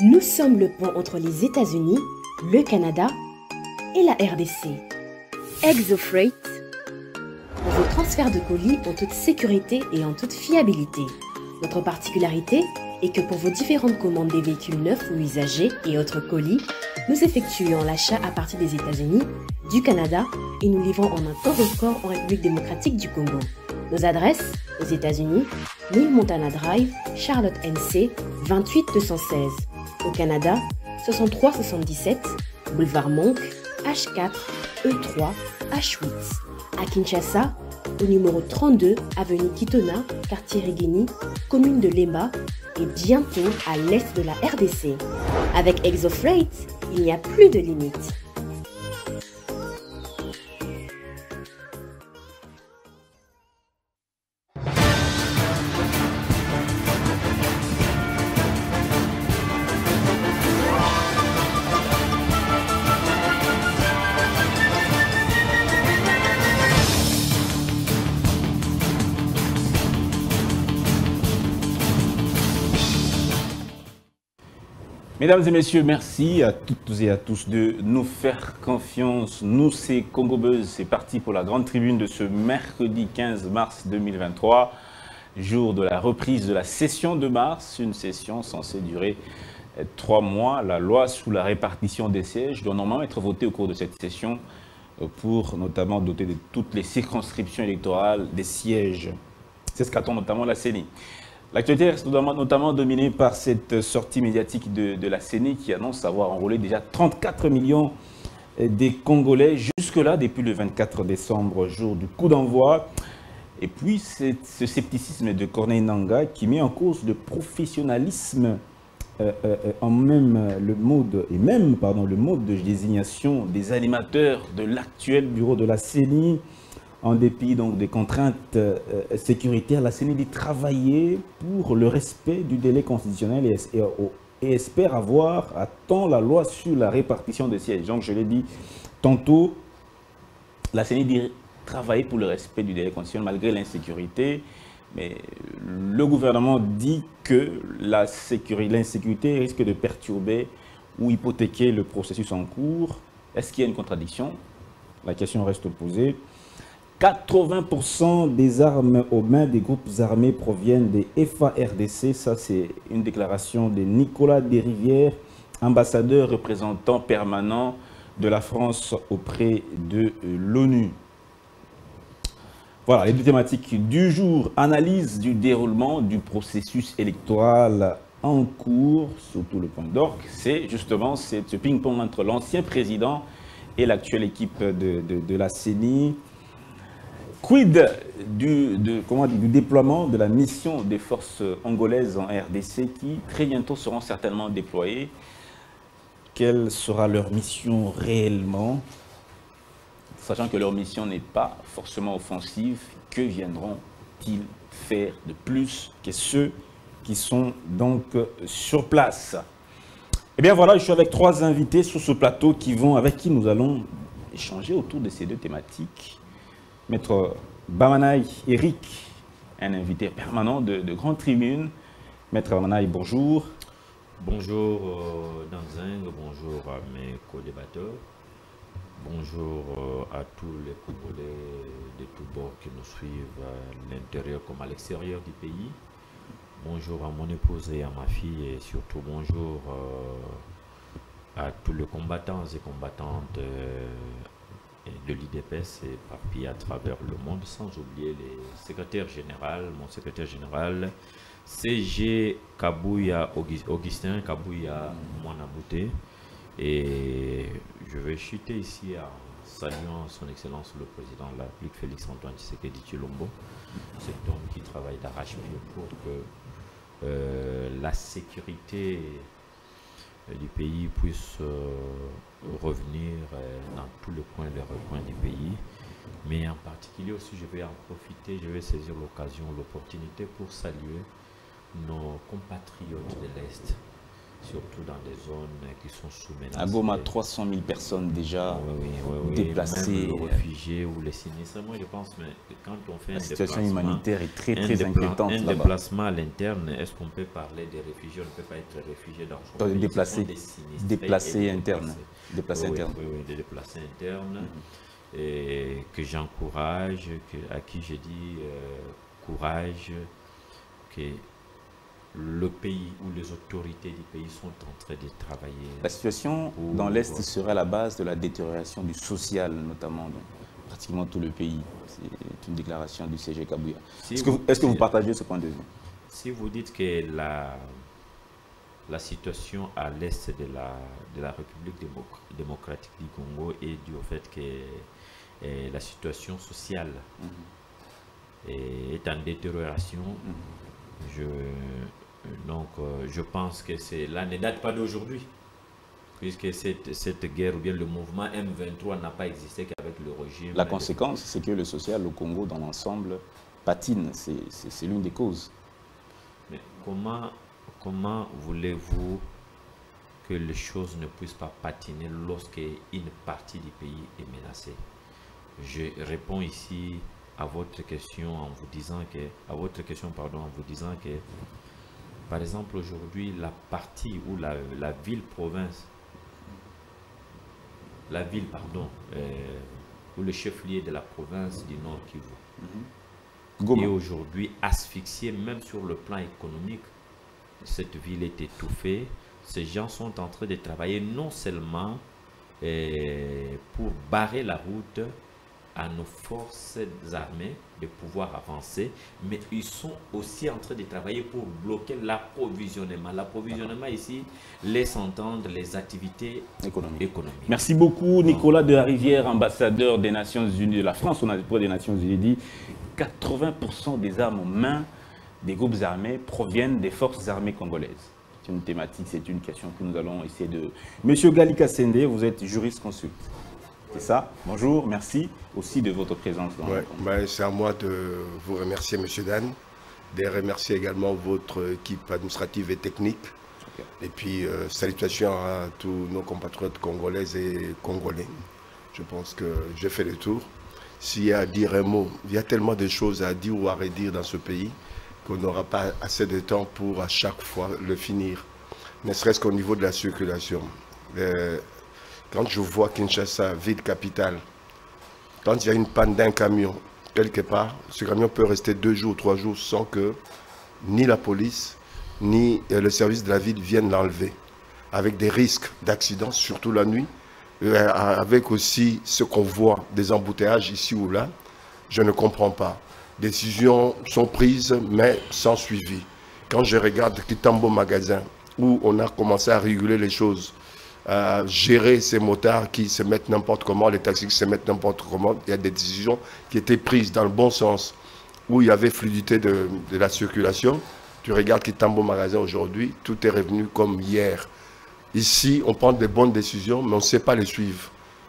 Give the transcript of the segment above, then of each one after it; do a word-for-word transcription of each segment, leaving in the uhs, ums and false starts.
Nous sommes le pont entre les États-Unis, le Canada et la R D C. ExoFreight, pour vos transferts de colis en toute sécurité et en toute fiabilité. Notre particularité est que pour vos différentes commandes des véhicules neufs ou usagés et autres colis, nous effectuons l'achat à partir des États-Unis, du Canada et nous livrons en un temps record en République démocratique du Congo. Nos adresses, aux États-Unis, mille Montana Drive, Charlotte N C, vingt-huit deux cent seize. Au Canada, soixante-trois soixante-dix-sept, Boulevard Monk, H quatre, E trois, H huit. À Kinshasa, au numéro trente-deux, avenue Kitona, quartier Rigini, commune de Lemba, et bientôt à l'est de la R D C. Avec ExoFreight, il n'y a plus de limites. Mesdames et messieurs, merci à toutes et à tous de nous faire confiance. Nous, c'est Congo Buzz. C'est parti pour la grande tribune de ce mercredi quinze mars deux mille vingt-trois, jour de la reprise de la session de mars, une session censée durer trois mois. La loi sous la répartition des sièges doit normalement être votée au cours de cette session pour notamment doter de toutes les circonscriptions électorales des sièges. C'est ce qu'attend notamment la C E N I. L'actualité reste notamment dominée par cette sortie médiatique de, de la C E N I qui annonce avoir enrôlé déjà trente-quatre millions des Congolais jusque-là, depuis le vingt-quatre décembre, jour du coup d'envoi. Et puis ce scepticisme de Corneille Nangaa qui met en cause le professionnalisme euh, euh, en même le mode, et même pardon, le mode de désignation des animateurs de l'actuel bureau de la C E N I. En dépit donc des contraintes euh, sécuritaires, la C E N I dit travailler pour le respect du délai constitutionnel et, et, et espère avoir à temps la loi sur la répartition des sièges. Donc je l'ai dit tantôt, la C E N I dit travailler pour le respect du délai constitutionnel malgré l'insécurité. Mais le gouvernement dit que l'insécurité risque de perturber ou hypothéquer le processus en cours. Est-ce qu'il y a une contradiction? La question reste posée. quatre-vingts pour cent des armes aux mains des groupes armés proviennent des F A R D C. Ça, c'est une déclaration de Nicolas Desrivières, ambassadeur représentant permanent de la France auprès de l'ONU. Voilà, les deux thématiques du jour. Analyse du déroulement du processus électoral en cours, surtout le point d'orgue. C'est justement ce ping-pong entre l'ancien président et l'actuelle équipe de, de, de la C E N I. Quid du, de, comment dire, du déploiement de la mission des forces angolaises en R D C qui très bientôt seront certainement déployées? Quelle sera leur mission réellement? Sachant que leur mission n'est pas forcément offensive, que viendront-ils faire de plus que ceux qui sont donc sur place? Eh bien voilà, je suis avec trois invités sur ce plateau qui vont, avec qui nous allons échanger autour de ces deux thématiques. Maître Bamanaï Eric, un invité permanent de, de Grande Tribune. Maître Bamanaï, bonjour. Bonjour euh, Danzing, bonjour à mes co-débatteurs, bonjour euh, à tous les Congolais de tous bords qui nous suivent à l'intérieur comme à l'extérieur du pays. Bonjour à mon épouse et à ma fille et surtout bonjour euh, à tous les combattants et combattantes euh, de l'I D P S éparpillé à travers le monde, sans oublier les secrétaires généraux, mon secrétaire général, C G Kabouya Augustin, Kabouya Mwanabouté. Et je vais chuter ici en saluant son Excellence le Président de la République, Félix Antoine Tshisekedi Tshilombo, cet homme qui travaille d'arrache-pied pour que euh, la sécurité du pays puisse euh, revenir euh, dans tous les coins et les recoins du pays. Mais en particulier aussi, je vais en profiter, je vais saisir l'occasion, l'opportunité pour saluer nos compatriotes de l'Est, surtout dans des zones qui sont sous-menacées. À Goma, trois cent mille personnes déjà oui, oui, oui, oui. déplacées. Même les réfugiés ou les sinistrés, moi je pense mais quand on fait la un situation déplacement, humanitaire est très un très dépla- inquiétante un là-bas. déplacement à l'interne, est-ce qu'on peut parler des réfugiés? On ne peut pas être réfugié dans son Dans les pays. déplacés, Ce sont des sinistrés déplacés et des internes. déplacés. Déplacés Oui, oui, internes. oui, oui, des déplacés internes. Mm-hmm. Et que j'encourage, que, à qui je dis euh, courage, que le pays ou les autorités du pays sont en train de travailler. La situation pour, dans l'Est serait à la base de la détérioration du social, notamment dans pratiquement tout le pays. C'est une déclaration du C G Kabouya. Si Est-ce que, vous, est-ce que vous si, partagez ce point de vue? Si vous dites que la, la situation à l'Est de la, de la République démoc- démocratique du Congo est due au fait que eh, la situation sociale mm-hmm. est, est en détérioration, mm-hmm. je... Donc, euh, je pense que cela ne date pas d'aujourd'hui, puisque cette, cette guerre ou bien le mouvement M vingt-trois n'a pas existé qu'avec le régime. La conséquence, c'est que le social au Congo, dans l'ensemble, patine. C'est l'une des causes. Mais comment, comment voulez-vous que les choses ne puissent pas patiner lorsqu'une partie du pays est menacée? Je réponds ici à votre question en vous disant que, à votre question, pardon, en vous disant que par exemple, aujourd'hui, la partie où la, la ville-province, la ville, pardon, euh, où le chef-lieu de la province du Nord Kivu, mm-hmm. est aujourd'hui asphyxié, même sur le plan économique. Cette ville est étouffée. Ces gens sont en train de travailler non seulement euh, pour barrer la route à nos forces armées de pouvoir avancer, mais ils sont aussi en train de travailler pour bloquer l'approvisionnement. L'approvisionnement ici laisse entendre les activités économiques. économiques. Merci beaucoup Nicolas de la Rivière, ambassadeur des Nations Unies, de la France auprès des Nations Unies, dit quatre-vingts pour cent des armes en main des groupes armés proviennent des forces armées congolaises. C'est une thématique, c'est une question que nous allons essayer de... Monsieur Galika Sende, vous êtes juriste consulte. C'est ça. Bonjour, merci aussi de votre présence. Ouais, ben, c'est à moi de vous remercier, Monsieur Dan, de remercier également votre équipe administrative et technique. Okay. Et puis, euh, salutations à tous nos compatriotes congolaises et congolais. Je pense que j'ai fait le tour. S'il y a à dire un mot, il y a tellement de choses à dire ou à redire dans ce pays qu'on n'aura pas assez de temps pour à chaque fois le finir, ne serait-ce qu'au niveau de la circulation. Euh, Quand je vois Kinshasa, ville capitale, quand il y a une panne d'un camion, quelque part, ce camion peut rester deux jours, trois jours sans que ni la police, ni le service de la ville viennent l'enlever. Avec des risques d'accident, surtout la nuit, avec aussi ce qu'on voit, des embouteillages ici ou là, je ne comprends pas. Décisions sont prises, mais sans suivi. Quand je regarde Kitambo Magasin, où on a commencé à réguler les choses, à gérer ces motards qui se mettent n'importe comment, les taxis qui se mettent n'importe comment. Il y a des décisions qui étaient prises dans le bon sens, où il y avait fluidité de, de la circulation. Tu regardes Kitambo Magasin aujourd'hui, tout est revenu comme hier. Ici, on prend des bonnes décisions, mais on ne sait pas les suivre.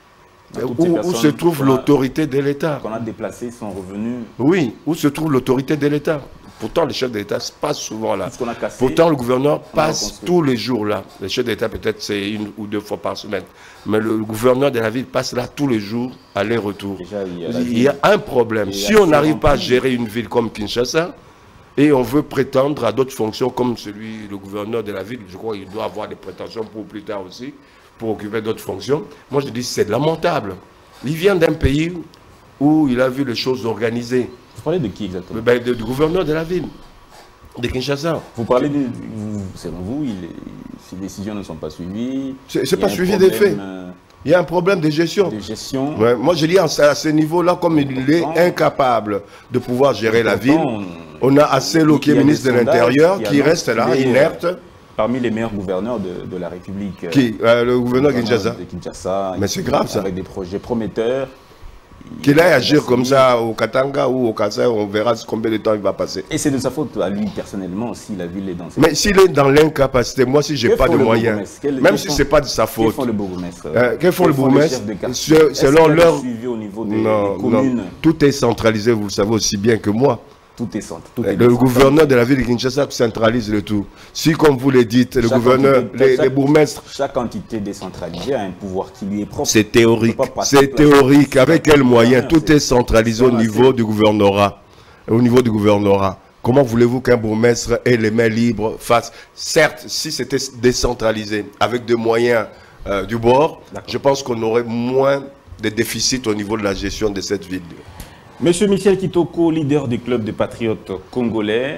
Où, où se trouve l'autorité de l'État? Qu'on a déplacés sont revenus. Oui, où se trouve l'autorité de l'État? Pourtant, le chef de l'État passe souvent là. Cassé, Pourtant, le gouverneur passe tous les jours là. Le chef de l'État, peut-être, c'est une ou deux fois par semaine. Mais le gouverneur de la ville passe là tous les jours, aller-retour. Il, il y a un problème. Si on n'arrive pas à gérer une ville comme Kinshasa, et on veut prétendre à d'autres fonctions comme celui, le gouverneur de la ville, je crois qu'il doit avoir des prétentions pour plus tard aussi, pour occuper d'autres fonctions. Moi, je dis c'est lamentable. Il vient d'un pays où il a vu les choses organisées. Vous parlez de qui exactement? Ben, de, du gouverneur de la ville, de Kinshasa. Vous parlez de... Vous, selon vous, il, ces décisions ne sont pas suivies. C'est pas suivi des faits. Euh, il y a un problème de gestion. De gestion. Ouais, moi, je dis à ce niveau-là, comme il est incapable de pouvoir gérer la ville, on, on a Asselo, qui est ministre de l'Intérieur, qui reste là, inerte. Parmi les meilleurs gouverneurs de, de la République. Qui euh, Le gouverneur de Kinshasa. De Kinshasa. Mais c'est grave ça. Avec des projets prometteurs. Qu'il aille agir comme ça au Katanga ou au Kassai, on verra combien de temps il va passer. Et c'est de sa faute à lui personnellement si la ville est dans cette... Mais s'il est dans l'incapacité, moi si j'ai pas de moyens, quel, même si c'est pas de sa faute. Quels font le bourgmestre euh, Quels font le bourgmestre Selon leur... Suivi au niveau des, non, des communes. Non. Tout est centralisé, vous le savez aussi bien que moi. Tout est centre. Tout est le gouverneur de la ville de Kinshasa centralise le tout. Si, comme vous le dites, le chaque gouverneur, entité, les, chaque, les bourgmestres... Chaque entité décentralisée a un pouvoir qui lui est propre. C'est théorique. C'est théorique. Avec quels moyens? Tout est centralisé au niveau du gouvernorat. Au niveau du gouvernorat. Comment voulez-vous qu'un bourgmestre ait les mains libres face... Certes, si c'était décentralisé, avec des moyens euh, du bord, je pense qu'on aurait moins de déficits au niveau de la gestion de cette ville. Monsieur Michel Kitoko, leader du club des patriotes congolais,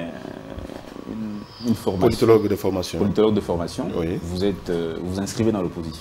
une, une formation. Politologue de formation. Politologue de formation. Oui. Vous êtes, euh, vous inscrivez dans l'opposition.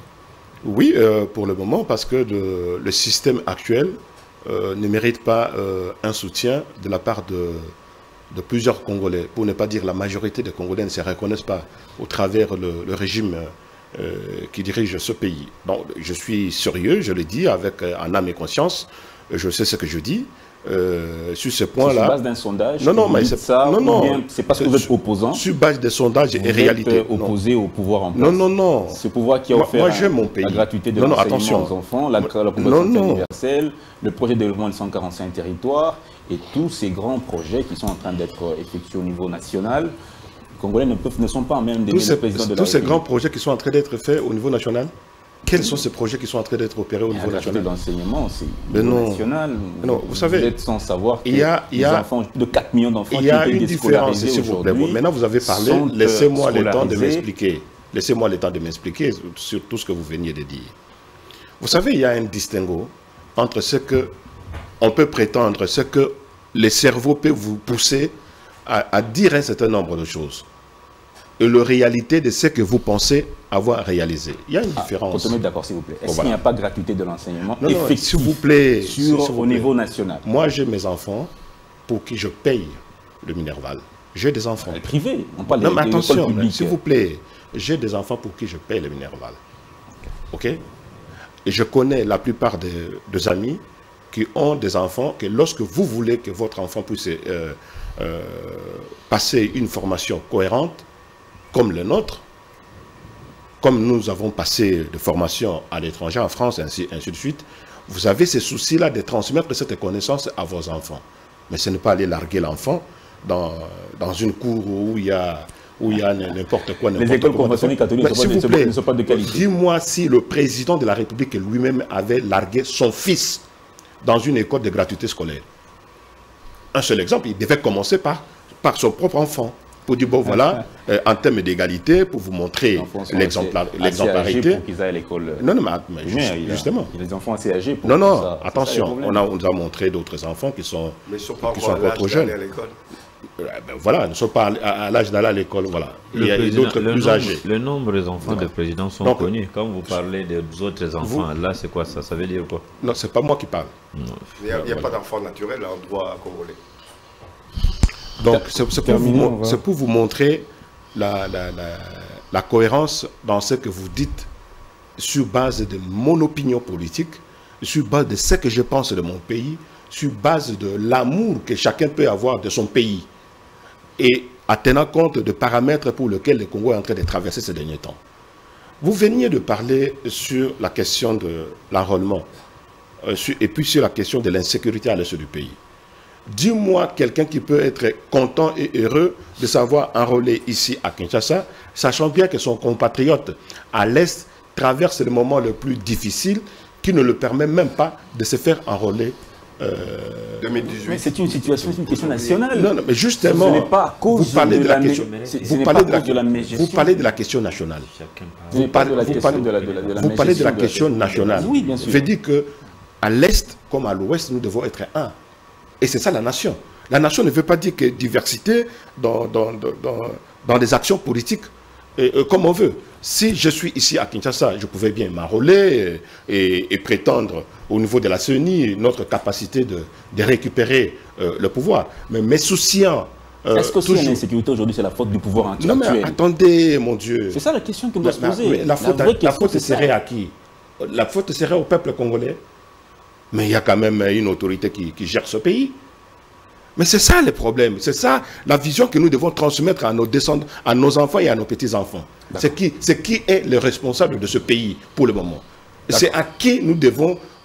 Oui, euh, pour le moment, parce que de, le système actuel euh, ne mérite pas euh, un soutien de la part de, de plusieurs Congolais, pour ne pas dire la majorité des Congolais ne se reconnaissent pas au travers le, le régime euh, qui dirige ce pays. Bon, je suis sérieux, je le dis avec euh, en âme et conscience. Je sais ce que je dis. Euh, sur ce point-là. Sur base d'un sondage. Non, non, mais c'est ça. Non, non. C'est parce que vous êtes opposant. Sur base des sondages et réalité. Vous êtes opposé non. au pouvoir en place. Non, non, non. Ce pouvoir qui a offert moi, moi, mon pays. la gratuité de l'enseignement aux enfants, la, la couverture universelle, le projet de développement de cent quarante-cinq territoires et tous ces grands projets qui sont en train d'être effectués au niveau national. Les Congolais ne, peuvent, ne sont pas en même des présidents de la République. Tous ces grands projets qui sont en train d'être faits au niveau national. Quels sont ces projets qui sont en train d'être opérés au niveau national? L'enseignement, c'est non. national. Non, vous, vous savez, vous êtes sans savoir que il y a, il y a, enfants, de quatre millions d'enfants qui ont été déscolarisés aujourd'hui. Maintenant, vous avez parlé, laissez-moi le temps de m'expliquer. Laissez-moi le temps de m'expliquer sur tout ce que vous veniez de dire. Vous savez, il y a un distinguo entre ce que on peut prétendre, ce que les cerveaux peuvent vous pousser à, à dire un certain nombre de choses, et la réalité de ce que vous pensez avoir réalisé. Il y a une ah, différence. Pour te mettre d'accord, s'il vous plaît. Est-ce qu'il n'y a pas de gratuité de l'enseignement effectif s'il vous plaît, sur, vous au plaît. niveau national? Moi, j'ai mes enfants pour qui je paye le Minerval. J'ai des enfants. Mais privé, on parle non, de, mais attention, s'il vous plaît. plaît, j'ai des enfants pour qui je paye le Minerval. Ok? Et je connais la plupart des, des amis qui ont des enfants que lorsque vous voulez que votre enfant puisse euh, euh, passer une formation cohérente, comme le nôtre, comme nous avons passé de formation à l'étranger, en France, ainsi, ainsi de suite, vous avez ces soucis-là de transmettre cette connaissance à vos enfants. Mais ce n'est pas aller larguer l'enfant dans, dans une cour où il y a, où il y a n'importe quoi. Les écoles conventionnelles catholiques ne sont pas de qualité. Dis-moi si le président de la République lui-même avait largué son fils dans une école de gratuité scolaire. Un seul exemple, il devait commencer par, par son propre enfant. Pour dire, bon voilà, euh, en termes d'égalité, pour vous montrer l'exemplarité. Pour qu'ils aillent à l'école. Non, non, mais, mais juste, il y a, justement. Il y a des enfants assez âgés. Pour non, non, ça, attention, on, a, on nous a montré d'autres enfants qui sont, mais sont pas qui sont encore trop jeunes. Ben voilà, ne sont pas à, à l'âge d'aller à l'école, voilà. Le il y a d'autres plus nombre, âgés. Le nombre des enfants voilà. de présidents sont Donc, connus. Quand vous parlez des autres enfants, vous, là, c'est quoi ça? Ça veut dire quoi? Non, c'est pas moi qui parle. Non. Il n'y a, voilà. a pas d'enfant naturel en droit congolais. Donc, c'est pour, pour vous montrer la, la, la, la cohérence dans ce que vous dites sur base de mon opinion politique, sur base de ce que je pense de mon pays, sur base de l'amour que chacun peut avoir de son pays et en tenant compte de paramètres pour lesquels le Congo est en train de traverser ces derniers temps. Vous veniez de parler sur la question de l'enrôlement euh, et puis sur la question de l'insécurité à l'est du pays. Dis-moi quelqu'un qui peut être content et heureux de savoir enrôler ici à Kinshasa, sachant bien que son compatriote à l'Est traverse le moment le plus difficile qui ne le permet même pas de se faire enrôler. Euh, deux mille dix-huit. Mais c'est une situation, c'est une question nationale. Non, non, mais justement, ce n'est pas à cause vous parlez de, de la, la question, vous parlez de la, de la vous parlez de la question nationale. Vous parlez de la question, de la, de la, de la vous parlez de la question nationale. Oui, bien sûr. Je dis que à l'Est comme à l'Ouest, nous devons être un. Et c'est ça la nation. La nation ne veut pas dire que diversité dans, dans, dans, dans des actions politiques et, et, comme on veut. Si je suis ici à Kinshasa, je pouvais bien m'enrôler et, et, et prétendre au niveau de la C E N I notre capacité de, de récupérer euh, le pouvoir. Mais mes souciants... Euh, Est-ce que toujours... l'insécurité aujourd'hui, c'est la faute du pouvoir actuel? Non mais attendez, mon Dieu. C'est ça la question qu'on doit se poser. Mais la faute, la la faute serait à qui? La faute serait au peuple congolais. Mais il y a quand même une autorité qui, qui gère ce pays. Mais c'est ça le problème. C'est ça la vision que nous devons transmettre à nos descendants, à nos enfants et à nos petits-enfants. C'est qui, qui est le responsable de ce pays pour le moment. C'est à qui nous devons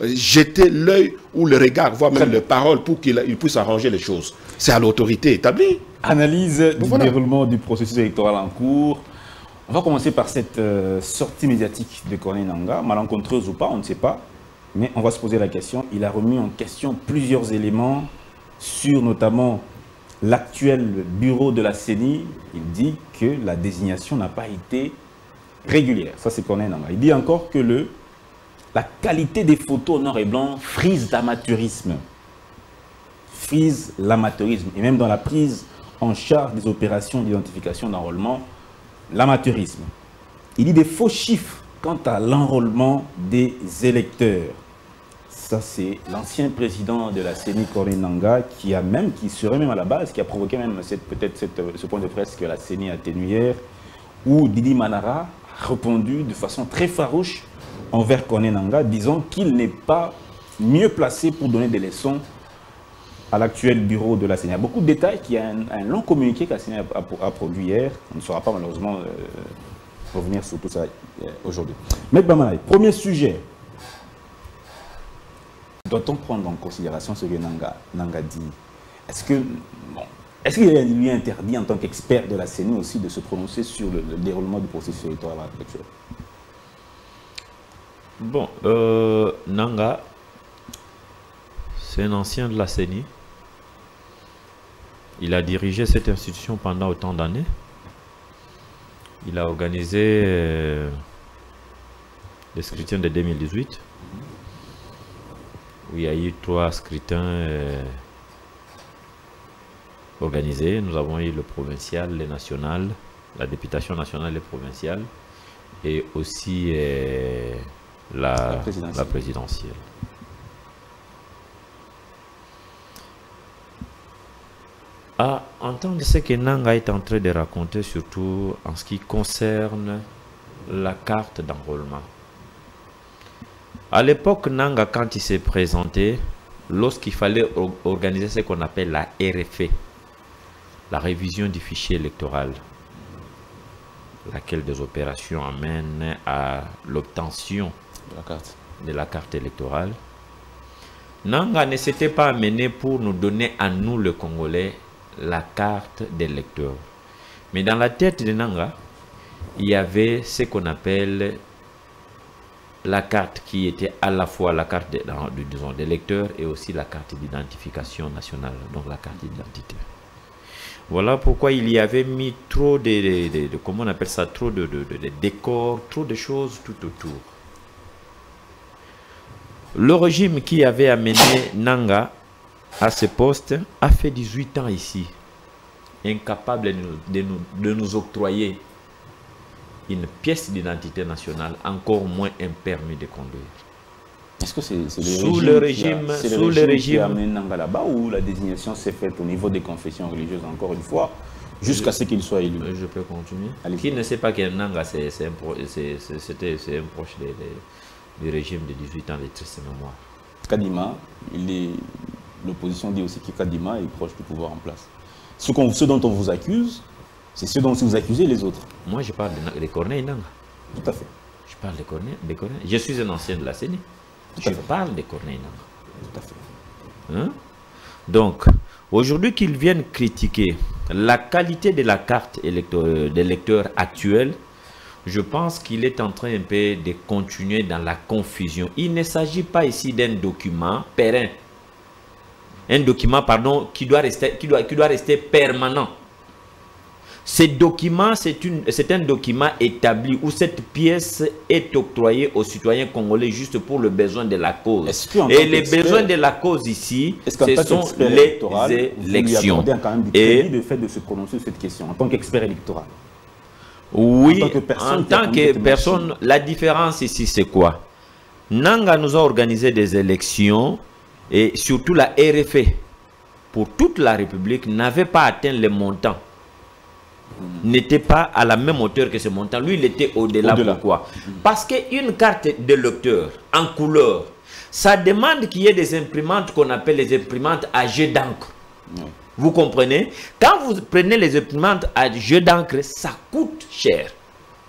jeter l'œil ou le regard, voire même les paroles pour qu'il il puisse arranger les choses. C'est à l'autorité établie. Analyse du voilà. déroulement du processus électoral en cours. On va commencer par cette euh, sortie médiatique de Corneille Nangaa, malencontreuse ou pas, on ne sait pas. Mais on va se poser la question. Il a remis en question plusieurs éléments sur notamment l'actuel bureau de la C E N I. Il dit que la désignation n'a pas été régulière. Ça, c'est Corneille Nangaa. Il dit encore que le, la qualité des photos noir et blanc frise d'amateurisme. Frise l'amateurisme. Et même dans la prise en charge des opérations d'identification d'enrôlement, l'amateurisme. Il dit des faux chiffres quant à l'enrôlement des électeurs. Ça, c'est l'ancien président de la C E N I, Corneille Nangaa, qui a même, qui serait même à la base, qui a provoqué même peut-être ce point de presse que la C E N I a tenu hier, où Didi Manara a répondu de façon très farouche envers Corneille Nangaa, disant qu'il n'est pas mieux placé pour donner des leçons à l'actuel bureau de la C E N I. Il y a beaucoup de détails, qu'il y a un, un long communiqué que la C E N I a, a, a produit hier. On ne saura pas malheureusement euh, revenir sur tout ça euh, aujourd'hui. Maître Bamalaï, premier sujet. Doit-on prendre en considération ce que Nangaa, Nangaa dit? Est-ce que bon, est-ce qu'il lui est interdit en tant qu'expert de la C E N I aussi de se prononcer sur le, le déroulement du processus électoral actuel? Bon, euh, Nangaa, c'est un ancien de la C E N I. Il a dirigé cette institution pendant autant d'années. Il a organisé euh, les scrutins de deux mille dix-huit, où il y a eu trois scrutins euh, organisés. Nous avons eu le provincial, le national, la députation nationale et provinciale, et aussi euh, la, la présidentielle. La présidentielle. À entendre ce que Nangaa est en train de raconter, surtout en ce qui concerne la carte d'enrôlement. À l'époque, Nangaa, quand il s'est présenté, lorsqu'il fallait organiser ce qu'on appelle la R F E, la révision du fichier électoral, laquelle des opérations amène à l'obtention de la carte. de la carte électorale, Nangaa ne s'était pas amené pour nous donner à nous, le Congolais, la carte d'électeur. Mais dans la tête de Nangaa, il y avait ce qu'on appelle la carte qui était à la fois la carte d'électeur et aussi la carte d'identification nationale, donc la carte d'identité. Voilà pourquoi il y avait mis trop de, de, de, de comment on appelle ça, trop de, de, de, de décors, trop de choses tout autour. Le régime qui avait amené Nangaa à ce poste a fait dix-huit ans ici, incapable de nous, de nous, de nous octroyer une pièce d'identité nationale, encore moins un permis de conduire. Est-ce que c'est sous le régime qui a, sous le régime qui a amené Nangaa là-bas, ou la désignation s'est faite au niveau des confessions religieuses, encore une fois, jusqu'à ce qu'il soit élu? Je peux continuer. Qui ne sait pas que Nangaa c'est un, un proche de, de, du régime de dix-huit ans de triste mémoire. Kadima, l'opposition dit aussi que Kadima est proche du pouvoir en place. Ce, qu ce dont on vous accuse, c'est ce dont vous accusez les autres. Moi, je parle de, de Corneille Nangaa. Tout à fait. Je parle de Corneille, de Corneille. Je suis un ancien de la C E N I. Tout je parle de Corneille Nangaa. Tout à fait. Hein? Donc, aujourd'hui qu'ils viennent critiquer la qualité de la carte d'électeur actuelle, je pense qu'il est en train un peu de continuer dans la confusion. Il ne s'agit pas ici d'un document périn. Un document, pardon, qui doit rester, qui doit, qui doit rester permanent. Ce document, c'est un document établi où cette pièce est octroyée aux citoyens congolais juste pour le besoin de la cause. Et les besoins de la cause ici, ce sont les élections. Et le fait de se prononcer sur cette question en tant qu'expert électoral. Oui, en tant que personne, en tant que personne la différence ici, c'est quoi? Nangaa nous a organisé des élections et surtout la R F E pour toute la République n'avait pas atteint les montants. N'était pas à la même hauteur que ce montant. Lui, il était au-delà. Au Pourquoi? Parce qu'une carte d'électeur en couleur, ça demande qu'il y ait des imprimantes qu'on appelle les imprimantes à jet d'encre. Oui. Vous comprenez? Quand vous prenez les imprimantes à jet d'encre, ça coûte cher.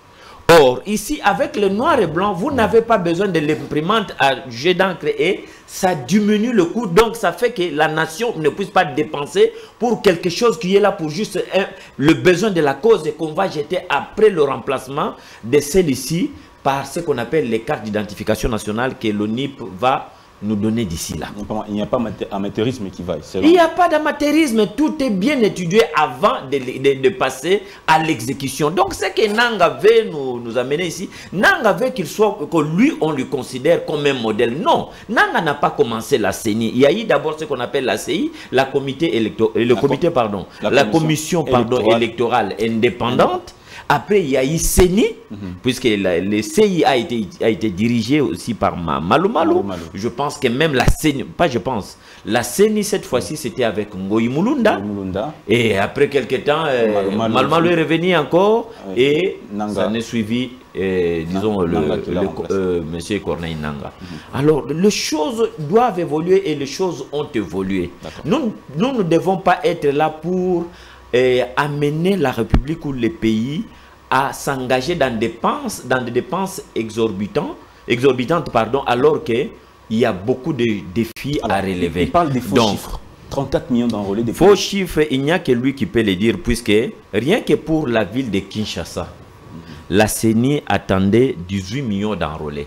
Or, ici, avec le noir et blanc, vous n'avez pas besoin de l'imprimante à jet d'encre et ça diminue le coût. Donc, ça fait que la nation ne puisse pas dépenser pour quelque chose qui est là pour juste un, le besoin de la cause et qu'on va jeter après le remplacement de celle-ci par ce qu'on appelle les cartes d'identification nationale que l'O N I P va nous donner d'ici là. Il n'y a pas d'amateurisme qui vaille. Il n'y a pas d'amateurisme, tout est bien étudié avant de, de, de passer à l'exécution. Donc ce que Nanga veut nous, nous amener ici, Nanga veut qu'il soit, que lui on lui considère comme un modèle. Non, Nanga n'a pas commencé la C E N I. Il y a eu d'abord ce qu'on appelle la C I, la comité électo, le la comité pardon, la, la commission, commission pardon, électorale. électorale indépendante. Après, il y a eu C E N I, mm-hmm. puisque la, le C I a été, a été dirigé aussi par Malou Malou. Je pense que même la C E N I, pas je pense, la C E N I cette fois-ci c'était avec Ngoï Mulunda. Et après quelques temps, euh, Malou Malou est revenu encore oui. et Nanga. Ça n'est suivi, euh, disons, Nanga, le, Nanga le euh, monsieur Corneille Nanga. Mm-hmm. Alors, les choses doivent évoluer et les choses ont évolué. Nous, nous ne devons pas être là pour euh, amener la République ou les pays à s'engager dans, dépenses, dans des dépenses exorbitantes, exorbitantes pardon, alors qu'il y a beaucoup de défis alors, à relever. Il parle des faux Donc, chiffres. trente-quatre millions d'enrôlés. Faux pays. chiffres, il n'y a que lui qui peut les dire, puisque rien que pour la ville de Kinshasa, mm-hmm. la C E N I attendait dix-huit millions d'enrôlés.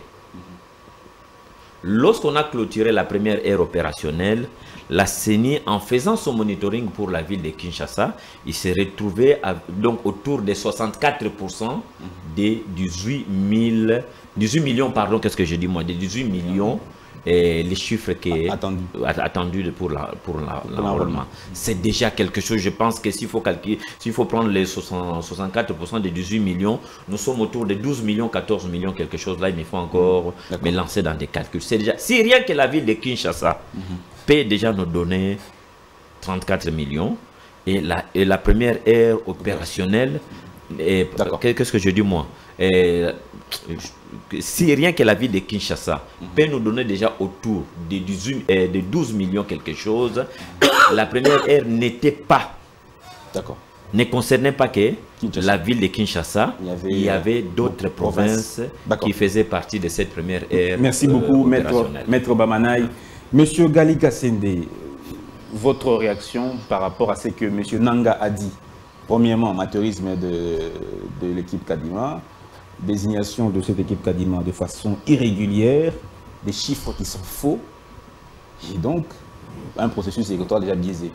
Mm-hmm. Lorsqu'on a clôturé la première ère opérationnelle, la C E N I, en faisant son monitoring pour la ville de Kinshasa, il s'est retrouvé à, donc autour de soixante-quatre pour cent des dix-huit millions, pardon, qu'est-ce que je dis moi, des dix-huit millions, et les chiffres qui attendus attendu pour l'enrôlement. La, C'est déjà quelque chose, je pense que s'il faut calculer, s'il faut prendre les soixante-quatre pour cent des dix-huit millions, nous sommes autour de douze millions, quatorze millions, quelque chose là, il me faut encore me lancer dans des calculs. C'est déjà, si rien que la ville de Kinshasa, mm-hmm. peut déjà nous donner trente-quatre millions et la, et la première ère opérationnelle, qu'est-ce que je dis moi et, si rien que la ville de Kinshasa mm-hmm. peut nous donner déjà autour de, dix-huit, euh, de douze millions quelque chose, la première ère n'était pas, ne concernait pas que Kinshasa. La ville de Kinshasa, il y avait, il y avait d'autres provinces qui faisaient partie de cette première ère. Merci beaucoup, euh, maître, maître Bamanaï. Monsieur Gali Kassende, votre réaction par rapport à ce que Monsieur Nanga a dit. Premièrement, amateurisme de, de l'équipe Kadima, désignation de cette équipe Kadima de façon irrégulière, des chiffres qui sont faux, et donc un processus électoral déjà biaisé.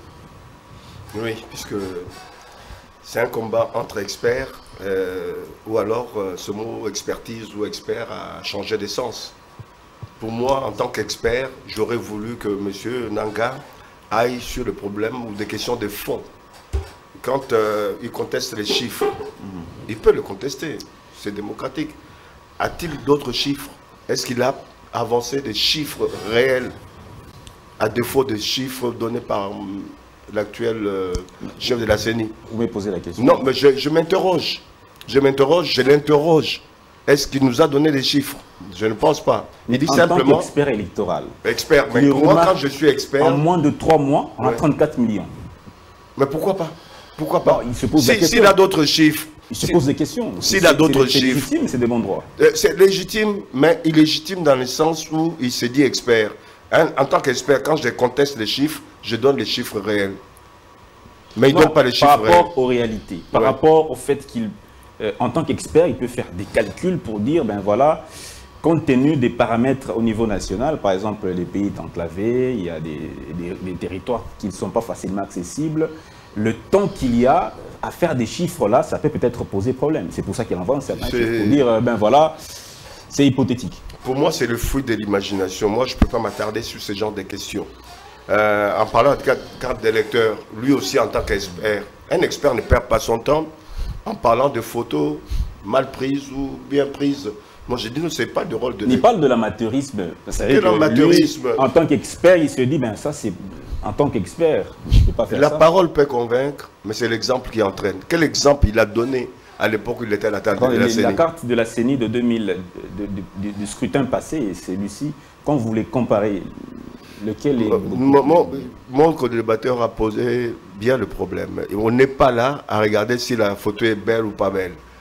Oui, puisque c'est un combat entre experts, euh, ou alors euh, ce mot expertise ou expert a changé d'essence. Pour moi, en tant qu'expert, j'aurais voulu que M. Nanga aille sur le problème ou des questions de fond. Quand euh, il conteste les chiffres, mmh. il peut le contester, c'est démocratique. A-t-il d'autres chiffres? Est-ce qu'il a avancé des chiffres réels, à défaut des chiffres donnés par l'actuel euh, chef de la C E N I? Vous m'avez posé la question. Non, mais je, je m'interroge. Je m'interroge, je l'interroge. Est-ce qu'il nous a donné des chiffres? Je ne pense pas. Il dit en simplement... tant qu'expert électoral. Expert, mais pour moi, quand je suis expert... En moins de trois mois, on ouais. a trente-quatre millions. Mais pourquoi pas? Pourquoi pas? Non, il se pose si, S'il a d'autres chiffres... Il se pose des questions. S'il a d'autres chiffres... C'est légitime, c'est de bons droits. C'est légitime, mais illégitime dans le sens où il se dit expert. Hein, en tant qu'expert, quand je conteste les chiffres, je donne les chiffres réels. Mais il ne donne pas les chiffres réels. Par rapport aux réalités, par ouais. rapport au fait qu'il... Euh, en tant qu'expert, il peut faire des calculs pour dire, ben voilà, compte tenu des paramètres au niveau national, par exemple les pays enclavés, il y a des, des, des territoires qui ne sont pas facilement accessibles, le temps qu'il y a à faire des chiffres là, ça peut peut-être poser problème. C'est pour ça qu'il envoie un certain chiffre pour dire, ben voilà, c'est hypothétique. Pour moi, c'est le fruit de l'imagination. Moi, je ne peux pas m'attarder sur ce genre de questions. Euh, en parlant de carte d'électeur, lui aussi en tant qu'expert, un expert ne perd pas son temps en parlant de photos mal prises ou bien prises. Moi, j'ai dit, non, ce n'est pas le rôle de... Il parle de l'amateurisme. C'est l'amateurisme. En tant qu'expert, il se dit, ben ça, c'est... En tant qu'expert, je ne peux pas faire la ça. La parole peut convaincre, mais c'est l'exemple qui entraîne. Quel exemple il a donné à l'époque où il était à la table de la C E N I? La carte de la C E N I de deux mille, de, de, de, du scrutin passé et celui-ci, quand vous voulez comparer, lequel est... Mon, mon, mon co-débatteur a posé bien le problème. Et on n'est pas là à regarder si la photo est belle ou pas belle.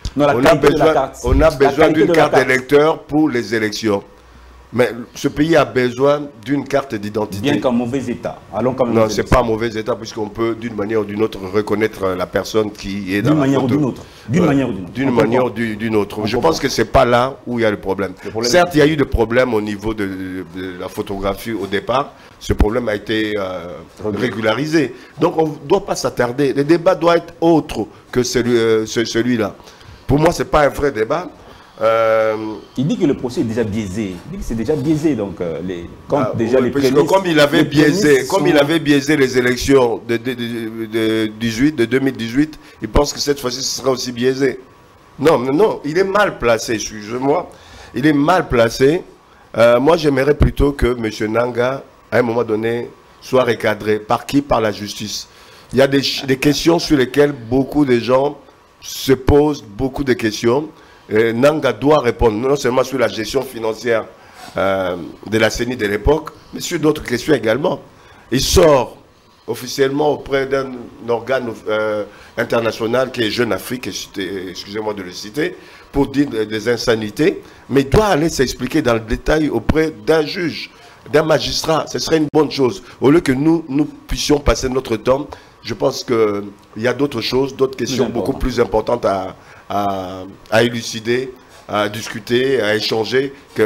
Non, la on a besoin, carte, on a besoin d'une carte carte. d'électeur pour les élections. Mais ce pays a besoin d'une carte d'identité. Bien qu'en mauvais état. Allons quand même. Non, c'est pas en mauvais état, puisqu'on peut d'une manière ou d'une autre reconnaître la personne qui est dans D'une la manière ou photo. d'une autre. D'une Ouais. manière ou d'une autre. D'une On manière ou comprend. du- d'une autre. On Je comprend. pense que c'est pas là où il y a le problème. Le problème, Certes, c'est- il y a eu des problèmes au niveau de, de- de la photographie au départ. Ce problème a été euh, régularisé. Donc, on ne doit pas s'attarder. Le débat doit être autre que celui, euh, ce- celui-là. Pour moi, ce n'est pas un vrai débat. Euh, Il dit que le procès est déjà biaisé. Il dit que c'est déjà biaisé. Donc, euh, les, quand ah, déjà oui, les parce que prémices- comme il avait les biaisé, prémices comme sont- il avait biaisé les élections de, de, de- de dix-huit, de deux mille dix-huit, il pense que cette fois-ci, ce sera aussi biaisé. Non, non, non, il est mal placé, excusez-moi. Il est mal placé. Euh, moi, j'aimerais plutôt que M. Nanga, à un moment donné, soit recadré. Par qui? Par la justice. Il y a des, des questions sur lesquelles beaucoup de gens se posent beaucoup de questions. Et Nanga doit répondre, non seulement sur la gestion financière euh, de la C E N I de l'époque, mais sur d'autres questions également. Il sort officiellement auprès d'un organe euh, international qui est Jeune Afrique, excusez-moi de le citer, pour dire des, des insanités, mais il doit aller s'expliquer dans le détail auprès d'un juge, d'un magistrat. Ce serait une bonne chose. Au lieu que nous, nous puissions passer notre temps, je pense qu'il y a d'autres choses, d'autres questions Plus beaucoup plus importantes à, à, à élucider, à discuter, à échanger que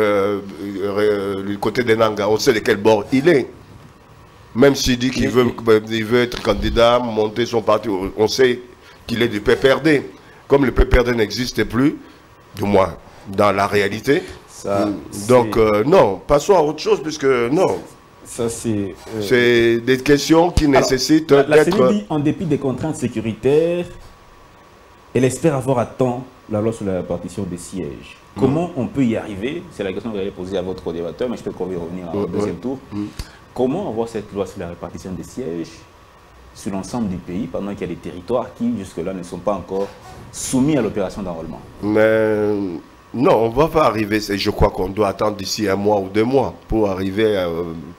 euh, le côté des Nanga. On sait de quel bord il est. Même s'il dit qu'il veut, il veut être candidat, monter son parti, on sait qu'il est du P P R D. Comme le P P R D n'existe plus, du moins dans la réalité. Ça, Donc c'est- euh, non, passons à autre chose, puisque non, ça c'est. euh, c'est des questions qui Alors, nécessitent la, la d'être... C E N I dit, en dépit des contraintes sécuritaires, elle espère avoir à temps la loi sur la répartition des sièges. Comment on peut y arriver? C'est la question que vous allez poser à votre débatteur, mais je peux qu'on va y revenir au Ouais, deuxième ouais. tour. Comment avoir cette loi sur la répartition des sièges sur l'ensemble du pays, pendant qu'il y a des territoires qui, jusque-là, ne sont pas encore soumis à l'opération d'enrôlement? Mais non, on ne va pas arriver. C'est- Je crois qu'on doit attendre d'ici un mois ou deux mois pour arriver à,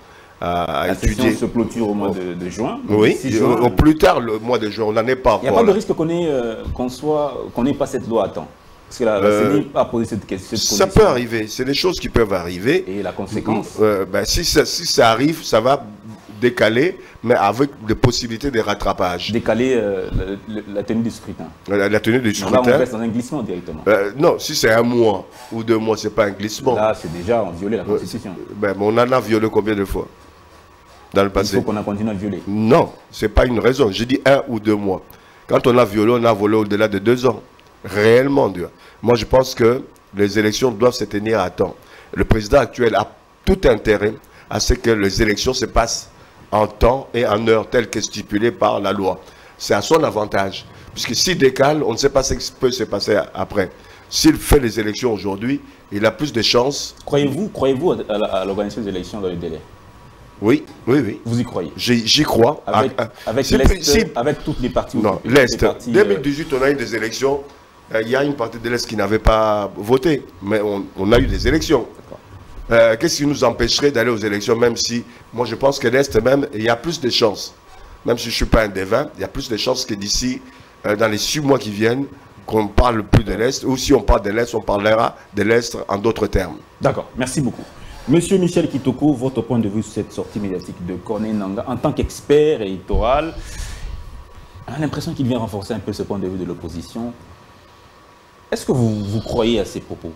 à, à La session étudier. se clôture au mois de, de juin. Oui, D'ici juin, au, au plus tard, le mois de juin, on n'en est pas il n'y a encore pas de là. risque qu'on ait, euh, qu'on soit, qu'on n'ait pas cette loi à temps. Parce que la, la Euh, C E N I a posé cette question. cette Ça condition. peut arriver, c'est des choses qui peuvent arriver. Et la conséquence, Euh, ben, si, ça, si ça arrive, ça va décaler, mais avec des possibilités de rattrapage. décaler euh, la, la tenue du scrutin. La, la tenue du Donc là, on scrutin. reste dans un glissement directement. Euh, non, si c'est un mois ou deux mois, c'est pas un glissement. Là, c'est déjà on violé la Constitution. Ben, on en a violé combien de fois dans le Il passé? faut qu'on a continué à violer. Non, c'est pas une raison. J'ai dit un ou deux mois. Quand on a violé, on a volé au-delà de deux ans. Réellement, Dieu. Moi, je pense que les élections doivent se tenir à temps. Le président actuel a tout intérêt à ce que les élections se passent en temps et en heure, tel que stipulé par la loi. C'est à son avantage. Puisque s'il décale, on ne sait pas ce qui peut se passer après. S'il fait les élections aujourd'hui, il a plus de chances. Croyez-vous croyez-vous à, à- à l'organisation des élections dans le délai? Oui, oui, oui. Vous y croyez? J'y j'y crois. Avec, Ah, ah. avec Si- l'Est, si- avec toutes les parties. Non, toutes les l'Est. parties, deux mille euh, dix-huit, on a eu des élections. Euh, Il y a une partie de l'Est qui n'avait pas voté, mais on, on a eu des élections. Euh, Qu'est-ce qui nous empêcherait d'aller aux élections, même si, moi je pense que l'Est même, il y a plus de chances. Même si je ne suis pas un devin, il y a plus de chances que d'ici, euh, dans les six mois qui viennent, qu'on parle plus de l'Est. Ou si on parle de l'Est, on parlera de l'Est en d'autres termes. D'accord, merci beaucoup. Monsieur Michel Kitoko, votre point de vue sur cette sortie médiatique de Corneille Nangaa, en tant qu'expert électoral, on a l'impression qu'il vient renforcer un peu ce point de vue de l'opposition. Est-ce que vous, vous croyez à ces propos?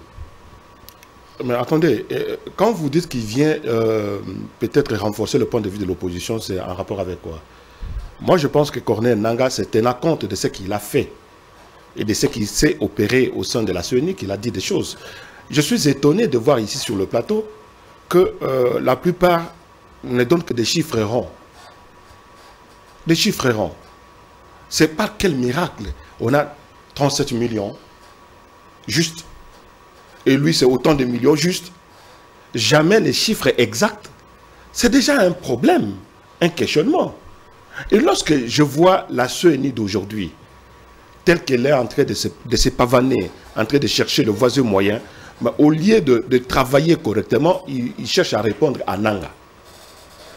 Mais attendez, euh, quand vous dites qu'il vient euh, peut-être renforcer le point de vue de l'opposition, c'est en rapport avec quoi? Moi, je pense que Corneille Nangaa s'est tenu compte de ce qu'il a fait et de ce qu'il s'est opéré au sein de la C E N I, qu'il a dit des choses. Je suis étonné de voir ici sur le plateau que euh, la plupart ne donnent que des chiffres ronds. Des chiffres ronds. C'est par quel miracle on a trente-sept millions, juste. Et lui, c'est autant de millions, juste. Jamais les chiffres exacts. C'est déjà un problème, un questionnement. Et lorsque je vois la C E N I d'aujourd'hui, telle qu'elle est en train de se, de se pavaner, en train de chercher le voisin moyen, mais au lieu de, de travailler correctement, il, il cherche à répondre à Nangaa.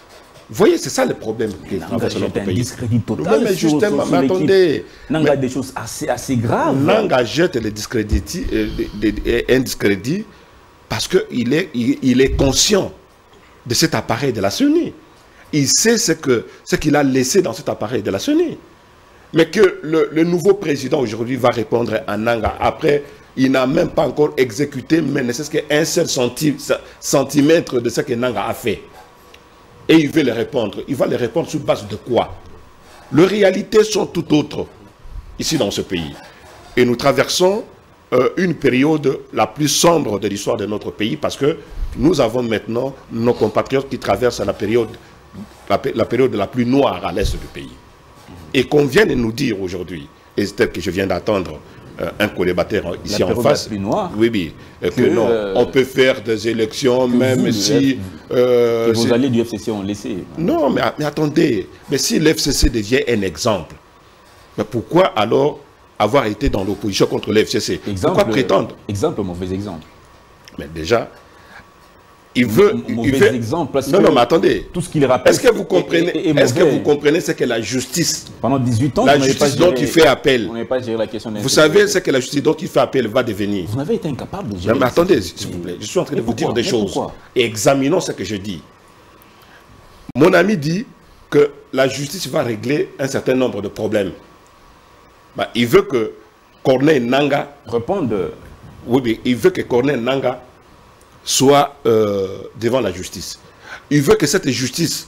Vous voyez, c'est ça le problème qui traverse notre pays. Discrédit total. Mais, mais justement, mais attendez. Nanga a des choses assez, assez graves. Nanga jette le discrédit, euh, un discrédit parce qu'il est, il, il est conscient de cet appareil de la C E N I. Il sait ce qu'il ce qu'il a laissé dans cet appareil de la C E N I. Mais que le, le nouveau président aujourd'hui va répondre à Nanga. Après, il n'a même pas encore exécuté, mais ne serait-ce qu'un seul centi, centimètre de ce que Nanga a fait. Et il veut le répondre. Il va le répondre sur base de quoi? Les réalités sont tout autres ici dans ce pays. Et nous traversons euh, une période la plus sombre de l'histoire de notre pays parce que nous avons maintenant nos compatriotes qui traversent la période, la, la période la plus noire à l'est du pays. Et qu'on vient de nous dire aujourd'hui, et c'est tel que je viens d'attendre euh, un co-débatteur ici en face, la plus noire, oui, oui, que, que non, euh, on peut faire des élections même vous, si... Euh, que vos alliés du F C C ont laissé. Non, mais, mais attendez, mais si l'F C C devient un exemple, mais pourquoi alors avoir été dans l'opposition contre l'F C C? Pourquoi prétendre? Exemple, mauvais exemple. Mais déjà, il veut... Mauvais il veut, exemple parce non, que non, mais attendez. Tout ce qu'il rappelle... Est-ce que vous comprenez, est-ce que vous comprenez ce que la justice... Pendant dix-huit ans, la justice dont il fait appel. On n'avait pas géré la question. Vous savez ce que la justice dont il fait appel va devenir. Vous n'avez été incapable de gérer. Non, mais attendez, s'il vous plaît. Je suis en train de vous dire des choses. Et examinons ce que je dis. Mon ami dit que la justice va régler un certain nombre de problèmes. Bah, il veut que Corneille Nangaa réponde. Oui, mais il veut que Corneille Nangaa soit euh, devant la justice. Il veut que cette justice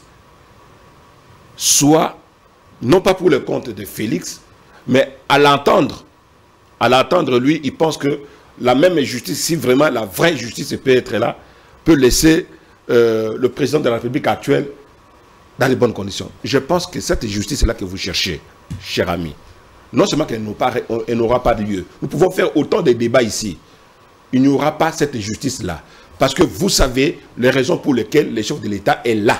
soit, non pas pour le compte de Félix, mais à l'entendre, à l'entendre lui, il pense que la même justice, si vraiment la vraie justice peut être là, peut laisser euh, le président de la République actuelle dans les bonnes conditions. Je pense que cette justice-là que vous cherchez, cher ami, non seulement qu'elle n'aura pas de lieu, nous pouvons faire autant de débats ici, il n'y aura pas cette justice-là. Parce que vous savez les raisons pour lesquelles le chef de l'État est là.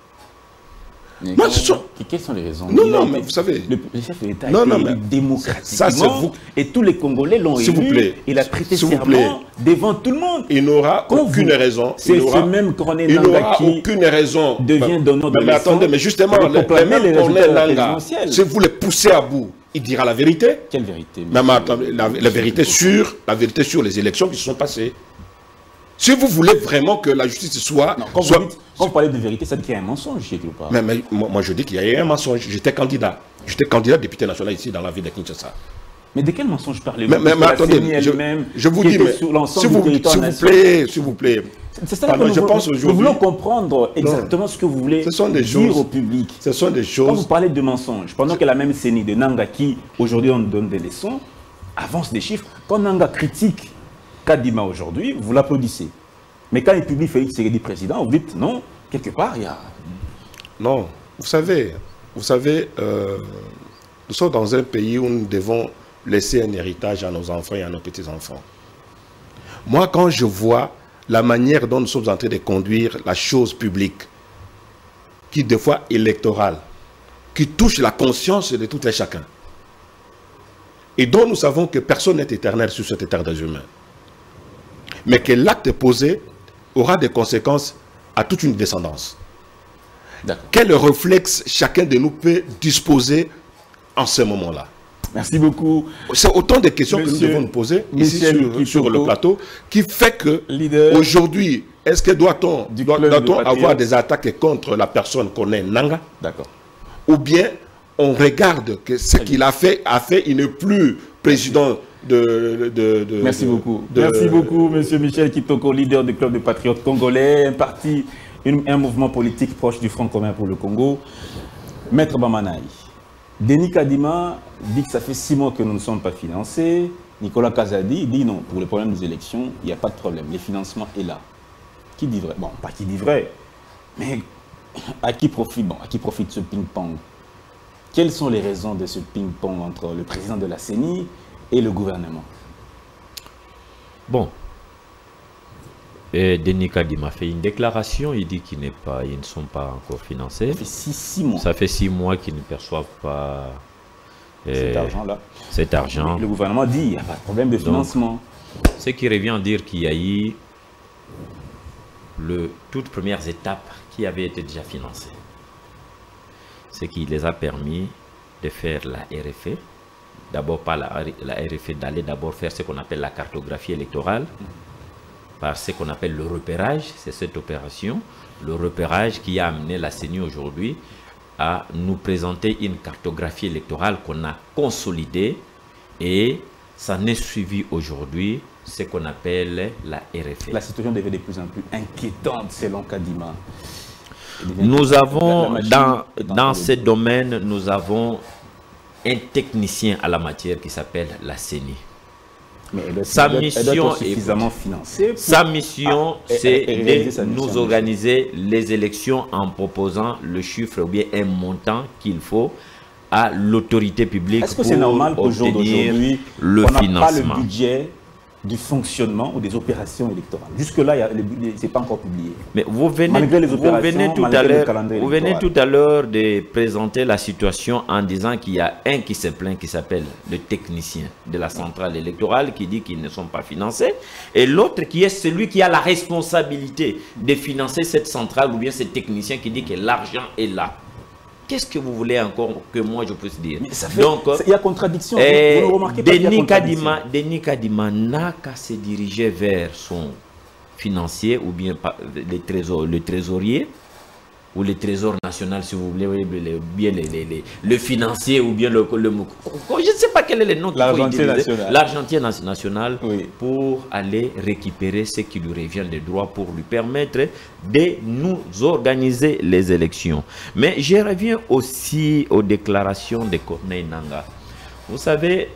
Mais Moi, ce sont... Quelles sont les raisons? Non, non, mais vous savez... Le, le chef de l'État a non, été non, élu mais démocratiquement, ça, vous... et tous les Congolais l'ont élu. Vous plaît. Il a prêté serment devant tout le monde. Il n'aura aucune vous... raison. C'est ce même Corneille Nangaa qui aucune raison. devient donneur de leçons. Mais attendez, mais justement, le, le même Corneille Nangaa, si vous le poussez à bout, il dira la vérité. Quelle vérité? Même attendez, la, la, vérité sur, la vérité sur les élections qui se sont passées. Si vous voulez vraiment que la justice soit... Non, quand, soit... Vous dites, quand vous parlez de vérité, ça dit qu'il y a un mensonge ou pas? Mais, mais moi, moi je dis qu'il y a eu un mensonge. J'étais candidat. J'étais candidat député national ici dans la ville de Kinshasa. Mais de quel mensonge parlez-vous? Mais, mais, mais attendez, je, je vous dis, mais, s'il vous, vous plaît, s'il vous plaît. C'est ça que nous, je pense nous voulons comprendre exactement non, ce que vous voulez ce sont des dire choses, au public. Ce sont des choses... Quand vous parlez de mensonges, pendant que la même C E N I de Nangaa qui, aujourd'hui, on donne des leçons, avance des chiffres, quand Nangaa critique Kadima aujourd'hui, vous l'applaudissez. Mais quand il publie Félix Tshisekedi président, vous dites non, quelque part, il y a... Non, vous savez, vous savez, euh, nous sommes dans un pays où nous devons laisser un héritage à nos enfants et à nos petits-enfants. Moi, quand je vois la manière dont nous sommes en train de conduire la chose publique, qui des fois électorale, qui touche la conscience de tout un chacun, et dont nous savons que personne n'est éternel sur cette terre des humains, mais que l'acte posé aura des conséquences à toute une descendance. Quel réflexe chacun de nous peut disposer en ce moment-là? Merci beaucoup. C'est autant de questions Monsieur, que nous devons nous poser ici sur, sur le plateau qui fait que aujourd'hui, est-ce que doit-on doit, doit avoir des attaques contre la personne qu'on est Nangaa? D'accord. Ou bien on regarde que ce qu'il a fait, a fait, il n'est plus président de... de, de Merci de, beaucoup. De, Merci beaucoup, Monsieur Michel Kitoko, leader du Club des Patriotes congolais, un parti, une, un mouvement politique proche du Front commun pour le Congo. Maître Bamanaï, Denis Kadima dit que ça fait six mois que nous ne sommes pas financés. Nicolas Kazadi dit non, pour le problème des élections, il n'y a pas de problème. Le financement est là. Qui dit vrai? Bon, pas qui dit vrai, mais à qui profite, bon, à qui profite ce ping-pong? Quelles sont les raisons de ce ping-pong entre le président de la C E N I et le gouvernement? Bon, et Denis Kadima fait une déclaration, il dit qu'ils pas, ils ne sont pas encore financés. Ça fait six, six mois. Ça fait six mois qu'ils ne perçoivent pas cet argent-là. Cet argent. Le gouvernement dit qu'il n'y a pas de problème de financement. Donc, ce qui revient à dire qu'il y a eu le toutes premières étapes qui avaient été déjà financées. ce qui les a permis de faire la R F E. D'abord par la, la R F E, d'aller d'abord faire ce qu'on appelle la cartographie électorale, par ce qu'on appelle le repérage, c'est cette opération, le repérage qui a amené la C E N I aujourd'hui à nous présenter une cartographie électorale qu'on a consolidée, et ça n'est suivi aujourd'hui ce qu'on appelle la R F E. La situation devient de plus en plus inquiétante selon Kadima. Nous avons, la, la dans, dans ce domaine, nous avons un technicien à la matière qui s'appelle la C E N I. Mais elle doit, sa elle doit, mission elle doit être suffisamment financée. Pour... Sa mission, ah, c'est de nous mission, organiser les élections en proposant le chiffre ou bien un montant qu'il faut à l'autorité publique. Est-ce que c'est normal qu'au jour d'aujourd'hui, le on n'a financement. pas le budget du fonctionnement ou des opérations électorales? Jusque-là, ce n'est pas encore publié. Mais vous venez, vous venez tout à l'heure vous venez tout à l'heure de présenter la situation en disant qu'il y a un qui se plaint, qui s'appelle le technicien de la centrale électorale, qui dit qu'ils ne sont pas financés, et l'autre qui est celui qui a la responsabilité de financer cette centrale, ou bien ce technicien qui dit que l'argent est là. Qu'est-ce que vous voulez encore que moi je puisse dire? Mais ça fait, donc, il y a contradiction. Eh, vous ne remarquez pas qu'il y a contradiction. Denis Kadima n'a qu'à se diriger vers son financier ou bien le, trésor, le trésorier ou le trésor national, si vous voulez, bien le, le, le, le financier ou bien le, le, le je ne sais pas quel est le nom qu'il faut utiliser, l'argentier national, oui, pour aller récupérer ce qui lui revient de droit pour lui permettre de nous organiser les élections. Mais je reviens aussi aux déclarations de Corneille Nangaa. Vous savez,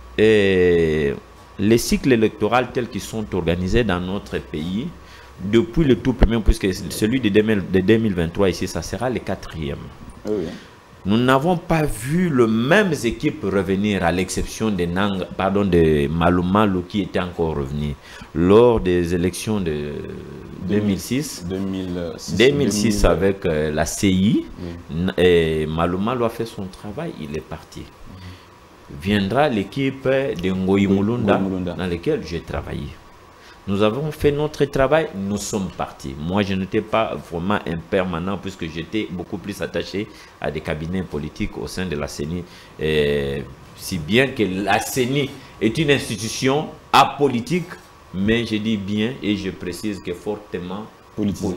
eh, les cycles électoraux tels qu'ils sont organisés dans notre pays, depuis le tout premier, puisque celui de deux mille vingt-trois ici, ça sera le quatrième. Oui. Nous n'avons pas vu les mêmes équipes revenir, à l'exception de, Nang, pardon, de Malou Malou qui était encore revenu lors des élections de deux mille six. deux mille six, deux mille six deux mille... avec euh, la C I. Oui. Et Malou Malou a fait son travail, il est parti. Mm-hmm. Viendra l'équipe de Ngoyi Mulunda, dans laquelle j'ai travaillé. Nous avons fait notre travail, nous sommes partis. Moi, je n'étais pas vraiment un permanent puisque j'étais beaucoup plus attaché à des cabinets politiques au sein de la C E N I. Et si bien que la C E N I est une institution apolitique, mais je dis bien et je précise que fortement politisée.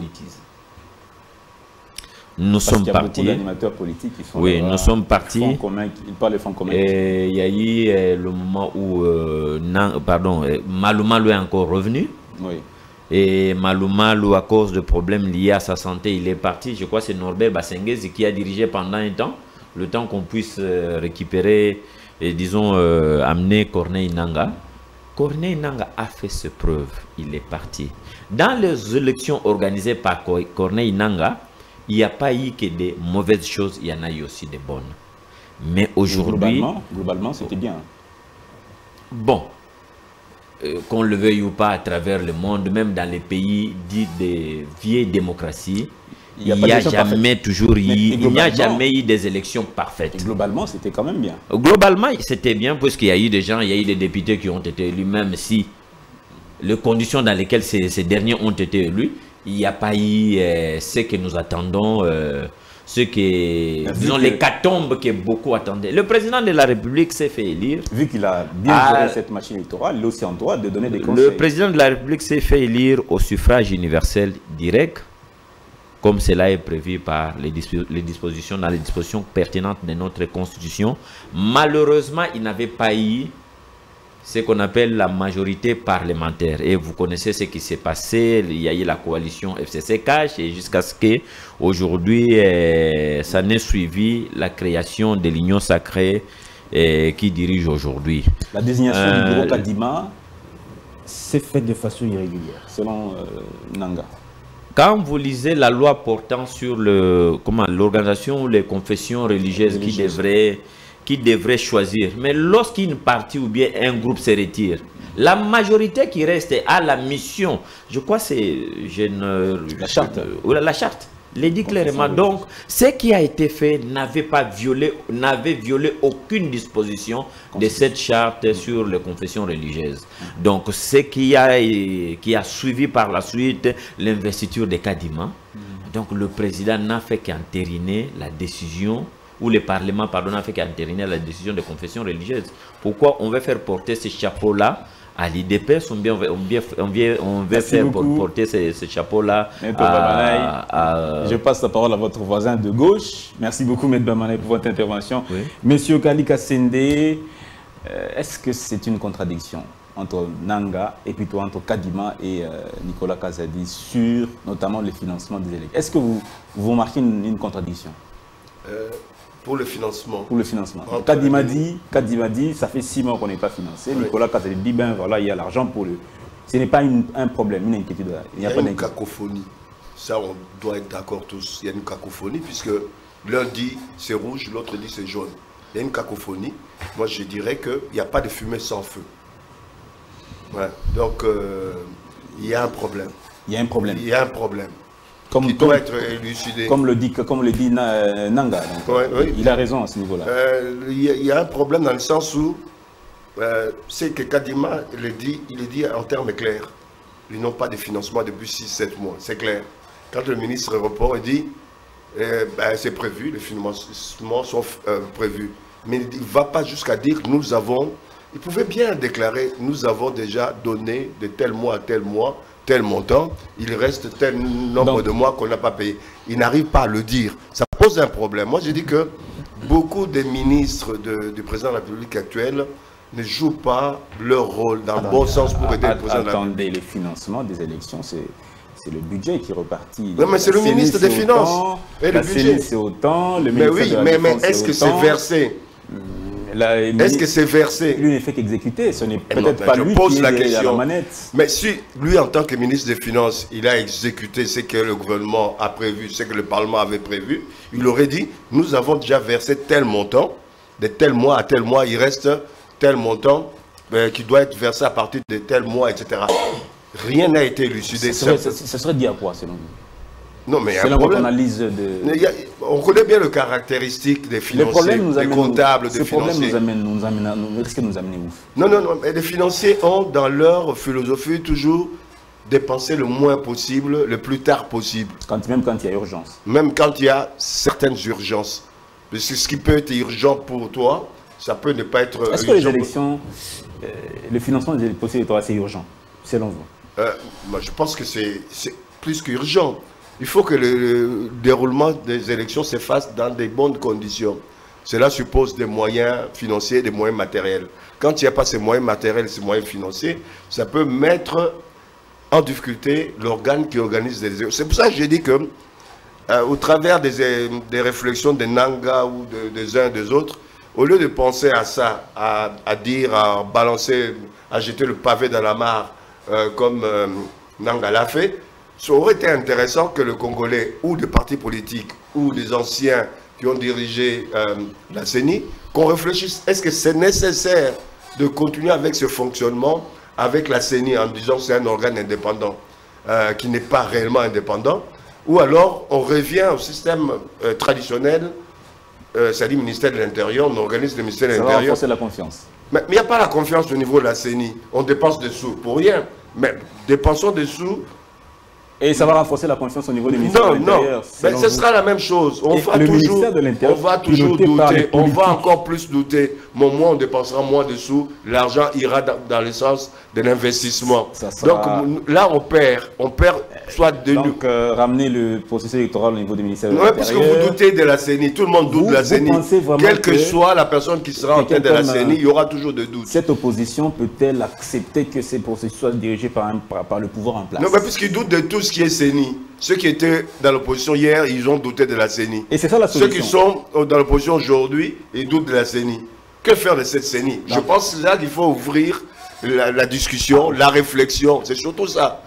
Nous Parce sommes y a partis. Beaucoup d'animateurs politiques qui font oui, nous sommes partis. Fonds communs, ils parlent de fonds communs. Et il y a eu euh, le moment où euh, non, pardon, euh, Malou Malou est encore revenu. Oui. Et Malou Malou, à cause de problèmes liés à sa santé, il est parti. Je crois que c'est Norbert Basenguez qui a dirigé pendant un temps, le temps qu'on puisse euh, récupérer et disons euh, amener Corneille Nangaa. Corneille Nangaa a fait ses preuves. Il est parti. Dans les élections organisées par Corneille Nangaa, il n'y a pas eu que des mauvaises choses, il y en a eu aussi des bonnes. Mais aujourd'hui... Globalement, globalement c'était bien. Bon, euh, qu'on le veuille ou pas à travers le monde, même dans les pays dits de vieilles démocraties, il n'y a, a jamais toujours eu, il n'y a jamais eu des élections parfaites. Et globalement, c'était quand même bien. Globalement, c'était bien, puisqu'il y a eu des gens, il y a eu des députés qui ont été élus, même si les conditions dans lesquelles ces, ces derniers ont été élus, il n'y a pas eu euh, ce que nous attendons, euh, ce que, disons, l'hécatombe que beaucoup attendaient. Le président de la République s'est fait élire. Vu qu'il a bien géré cette machine électorale, il est aussi en droit de donner des conseils. Le président de la République s'est fait élire au suffrage universel direct, comme cela est prévu par les, disp les dispositions, dans les dispositions pertinentes de notre Constitution. Malheureusement, il n'avait pas eu ce qu'on appelle la majorité parlementaire. Et vous connaissez ce qui s'est passé. Il y a eu la coalition F C C Cash et jusqu'à ce qu'aujourd'hui, euh, ça n'ait suivi la création de l'Union sacrée euh, qui dirige aujourd'hui. La désignation euh, du bureau Kadima s'est faite de façon irrégulière, selon euh, Nangaa. Quand vous lisez la loi portant sur le comment l'organisation ou les confessions religieuses qui devraient... qui devrait choisir. Mais lorsqu'une partie ou bien un groupe se retire, la majorité qui reste a la mission, je crois que c'est la charte. Euh, la charte, les dit clairement. Donc, ce qui a été fait n'avait pas violé, n'avait violé aucune disposition de cette charte sur les confessions religieuses. Donc, ce qui a, qui a suivi par la suite l'investiture de Kadima, Donc le président n'a fait qu'entériner la décision, ou le Parlement, pardon, n'a fait qu'entériner la décision de confession religieuse. Pourquoi on veut faire porter ce chapeau-là à l'I D P S, on, on, on, on veut faire beaucoup. porter ce, ce chapeau-là à, à... Je passe la parole à votre voisin de gauche. Merci beaucoup, M. Bamanaï, pour votre intervention. Oui. Monsieur Kalika Sende, euh, est-ce que c'est une contradiction entre Nanga et plutôt entre Kadima et euh, Nicolas Kazadi sur notamment le financement des élections? Est-ce que vous, vous remarquez une, une contradiction euh... Pour le financement. Pour le financement. Kadima dit, Kadima dit, ça fait six mois qu'on n'est pas financé. Oui. Nicolas Kazadi dit, ben voilà, il y a l'argent pour le... Ce n'est pas une, un problème, une inquiétude. Il y a, il y a pas une cacophonie. Ça, on doit être d'accord tous. Il y a une cacophonie, puisque l'un dit c'est rouge, l'autre dit c'est jaune. Il y a une cacophonie. Moi, je dirais qu'il n'y a pas de fumée sans feu. Ouais. Donc, euh, il y a un problème. Il y a un problème. Il y a un problème. Comme, qui comme, doit être élucidé. Comme le dit, comme le dit Nanga. Donc, ouais, oui. Il a raison à ce niveau-là. Euh, il, y a, il y a un problème dans le sens où euh, c'est que Kadima, il le dit, il le dit en termes clairs. Ils n'ont pas de financement depuis six sept mois, c'est clair. Quand le ministre report, il dit euh, ben, c'est prévu, les financements sont euh, prévus. Mais il ne va pas jusqu'à dire que nous avons, il pouvait bien déclarer, nous avons déjà donné de tel mois à tel mois, tel montant, il reste tel nombre Donc, de mois qu'on n'a pas payé. Il n'arrive pas à le dire. Ça pose un problème. Moi, je dis que beaucoup des ministres de, du président de la République actuelle ne jouent pas leur rôle dans attendez, le bon sens pour aider à, le président de la République. Attendez, les financements des élections, c'est le budget qui est reparti. Oui, mais c'est le ministre des Finances. Et le budget, c'est autant. Le mais oui, mais, mais est-ce que c'est versé? Est-ce que c'est versé? Lui n'est fait qu'exécuter, ce n'est peut-être pas lui pose qui la est question. à la manette. Mais si lui, en tant que ministre des Finances, il a exécuté ce que le gouvernement a prévu, ce que le Parlement avait prévu, il aurait dit, nous avons déjà versé tel montant, de tel mois à tel mois, il reste tel montant euh, qui doit être versé à partir de tel mois, et cetera. Rien n'a été élucidé. Ça serait, ça, ça serait dit à quoi, selon vous? Non, mais c'est votre analyse de... Il y a, on connaît bien le caractéristique des financiers, des comptables, des financiers. Ce problème nous amène, nous amène, nous, risque de nous amener où? Non, non, non. Les financiers ont dans leur philosophie toujours dépenser le moins possible, le plus tard possible. Quand, même quand il y a urgence. Même quand il y a certaines urgences. Parce que ce qui peut être urgent pour toi, ça peut ne pas être... Est-ce que les élections, euh, le financement des procès électoraux, c'est urgent, selon vous? euh, moi, je pense que c'est plus qu'urgent. Il faut que le, le déroulement des élections se fasse dans des bonnes conditions. Cela suppose des moyens financiers, des moyens matériels. Quand il n'y a pas ces moyens matériels, ces moyens financiers, ça peut mettre en difficulté l'organe qui organise les élections. C'est pour ça que j'ai dit que, euh, au travers des, des réflexions des Nanga ou de, des uns des autres, au lieu de penser à ça, à, à dire, à balancer, à jeter le pavé dans la mare, euh, comme euh, Nanga l'a fait, ça aurait été intéressant que le Congolais, ou des partis politiques, ou des anciens qui ont dirigé euh, la C E N I, qu'on réfléchisse, est-ce que c'est nécessaire de continuer avec ce fonctionnement, avec la C E N I, en disant que c'est un organe indépendant, euh, qui n'est pas réellement indépendant, ou alors on revient au système euh, traditionnel, euh, c'est-à-dire ministère de l'Intérieur, on organise le ministère de l'Intérieur. Ça va renforcer la confiance. Mais il n'y a pas la confiance au niveau de la C E N I. On dépense des sous pour rien, mais dépensons des sous. Et ça va renforcer la confiance au niveau des ministères de l'Intérieur. Non, non, ce sera la même chose. On va toujours, on va toujours douter, on va encore plus douter. Mais moins on dépensera moins de sous, l'argent ira dans, dans le sens de l'investissement. Sera... Donc là, on perd, on perd soit de nous. Donc euh, ramener le processus électoral au niveau des ministères de l'Intérieur. Oui, parce que vous doutez de la C E N I, tout le monde doute vous, de la C E N I. Quelle que, que soit la personne qui sera en tête de la C E N I, il y aura toujours des doutes. Cette opposition peut-elle accepter que ces processus soient dirigés par, un, par, par le pouvoir en place? Non, mais puisqu'ils doutent de tout ce qui est C E N I. Ceux qui étaient dans l'opposition hier, ils ont douté de la C E N I. Et c'est ça la solution. Ceux qui sont dans l'opposition aujourd'hui, ils doutent de la C E N I. Que faire de cette C E N I? Je pense là qu'il faut ouvrir la, la discussion, la réflexion. C'est surtout ça.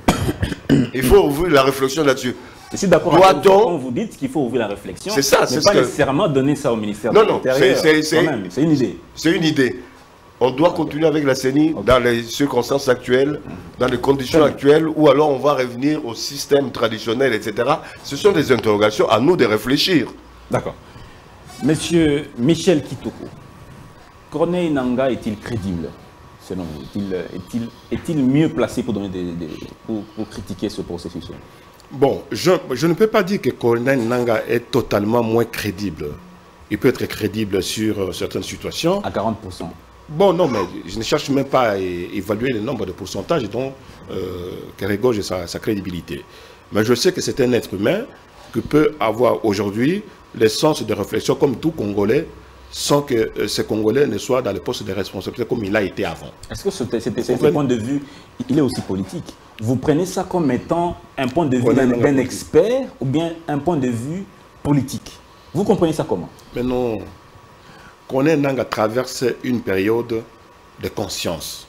Il faut ouvrir la réflexion là-dessus. Je suis d'accord avec vous quand vous dites qu'il faut ouvrir la réflexion. C'est ça. Mais pas que... nécessairement donner ça au ministère non, de l'Intérieur. Non, non, c'est une idée. C'est une idée. On doit continuer avec la C E N I okay. dans les circonstances actuelles, dans les conditions actuelles, ou alors on va revenir au système traditionnel, et cetera. Ce sont des interrogations à nous de réfléchir. D'accord. Monsieur Michel Kitoko, Corneille Nangaa est-il crédible, selon vous? Est-il est-il est-il mieux placé pour, donner des, des, pour, pour critiquer ce processus? Bon, je, je ne peux pas dire que Colonel Nangaa est totalement moins crédible. Il peut être crédible sur euh, certaines situations. À quarante pour cent. Bon, non, mais je ne cherche même pas à é évaluer le nombre de pourcentages dont euh, regorge sa, sa crédibilité. Mais je sais que c'est un être humain qui peut avoir aujourd'hui le sens de réflexion comme tout Congolais, sans que euh, ces Congolais ne soient dans le poste de responsabilité comme il a été avant. Est-ce que ce, ce, ce, ce point de vue, il est aussi politique? Vous prenez ça comme étant un point de vue d'un expert ou bien un point de vue politique? Vous comprenez ça comment? Mais non. Colonel Nangaa traverse une période de conscience.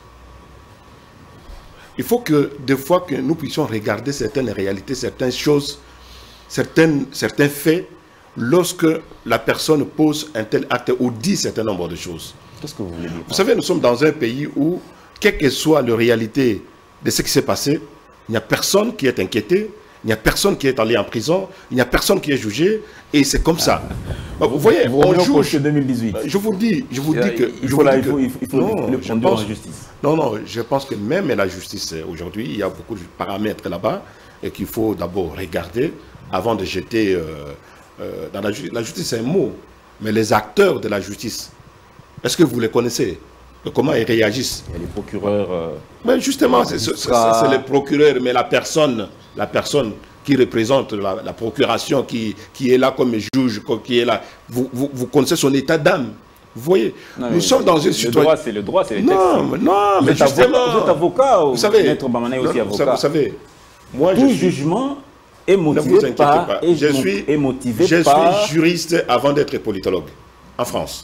Il faut que des fois que nous puissions regarder certaines réalités, certaines choses, certaines, certains faits, lorsque la personne pose un tel acte ou dit un certain nombre de choses. Qu'est-ce que vous voulez dire? Vous savez, nous sommes dans un pays où, quelle que soit la réalité de ce qui s'est passé, il n'y a personne qui est inquiété, il n'y a personne qui est allé en prison, il n'y a personne qui est jugé, et c'est comme ça. Ah. Vous voyez, vous on juge. deux mille dix-huit. Je vous dis, je vous dis que... Il je faut, vous là, dis il faut, que, il faut, il faut non, le je prendre pense, en justice. Non, non, je pense que même la justice aujourd'hui, il y a beaucoup de paramètres là-bas, et qu'il faut d'abord regarder avant de jeter... Euh, euh, dans la, la justice, c'est un mot, mais les acteurs de la justice, est-ce que vous les connaissez? Comment ils réagissent? Il y a les procureurs... Euh, mais justement, c'est les procureurs, mais la personne, la personne qui représente la, la procuration, qui, qui est là comme juge, qui est là, vous, vous, vous connaissez son état d'âme. Vous voyez, non, nous sommes dans une situation... C'est le droit, c'est les textes. Non, mais, non, mais justement... Avocat, vous êtes avocat ou vous savez, Maître Bamana est aussi non, avocat. Vous savez, moi tout je suis... jugement est motivé par... pas. Et je suis, est motivé je par... suis juriste avant d'être politologue en France.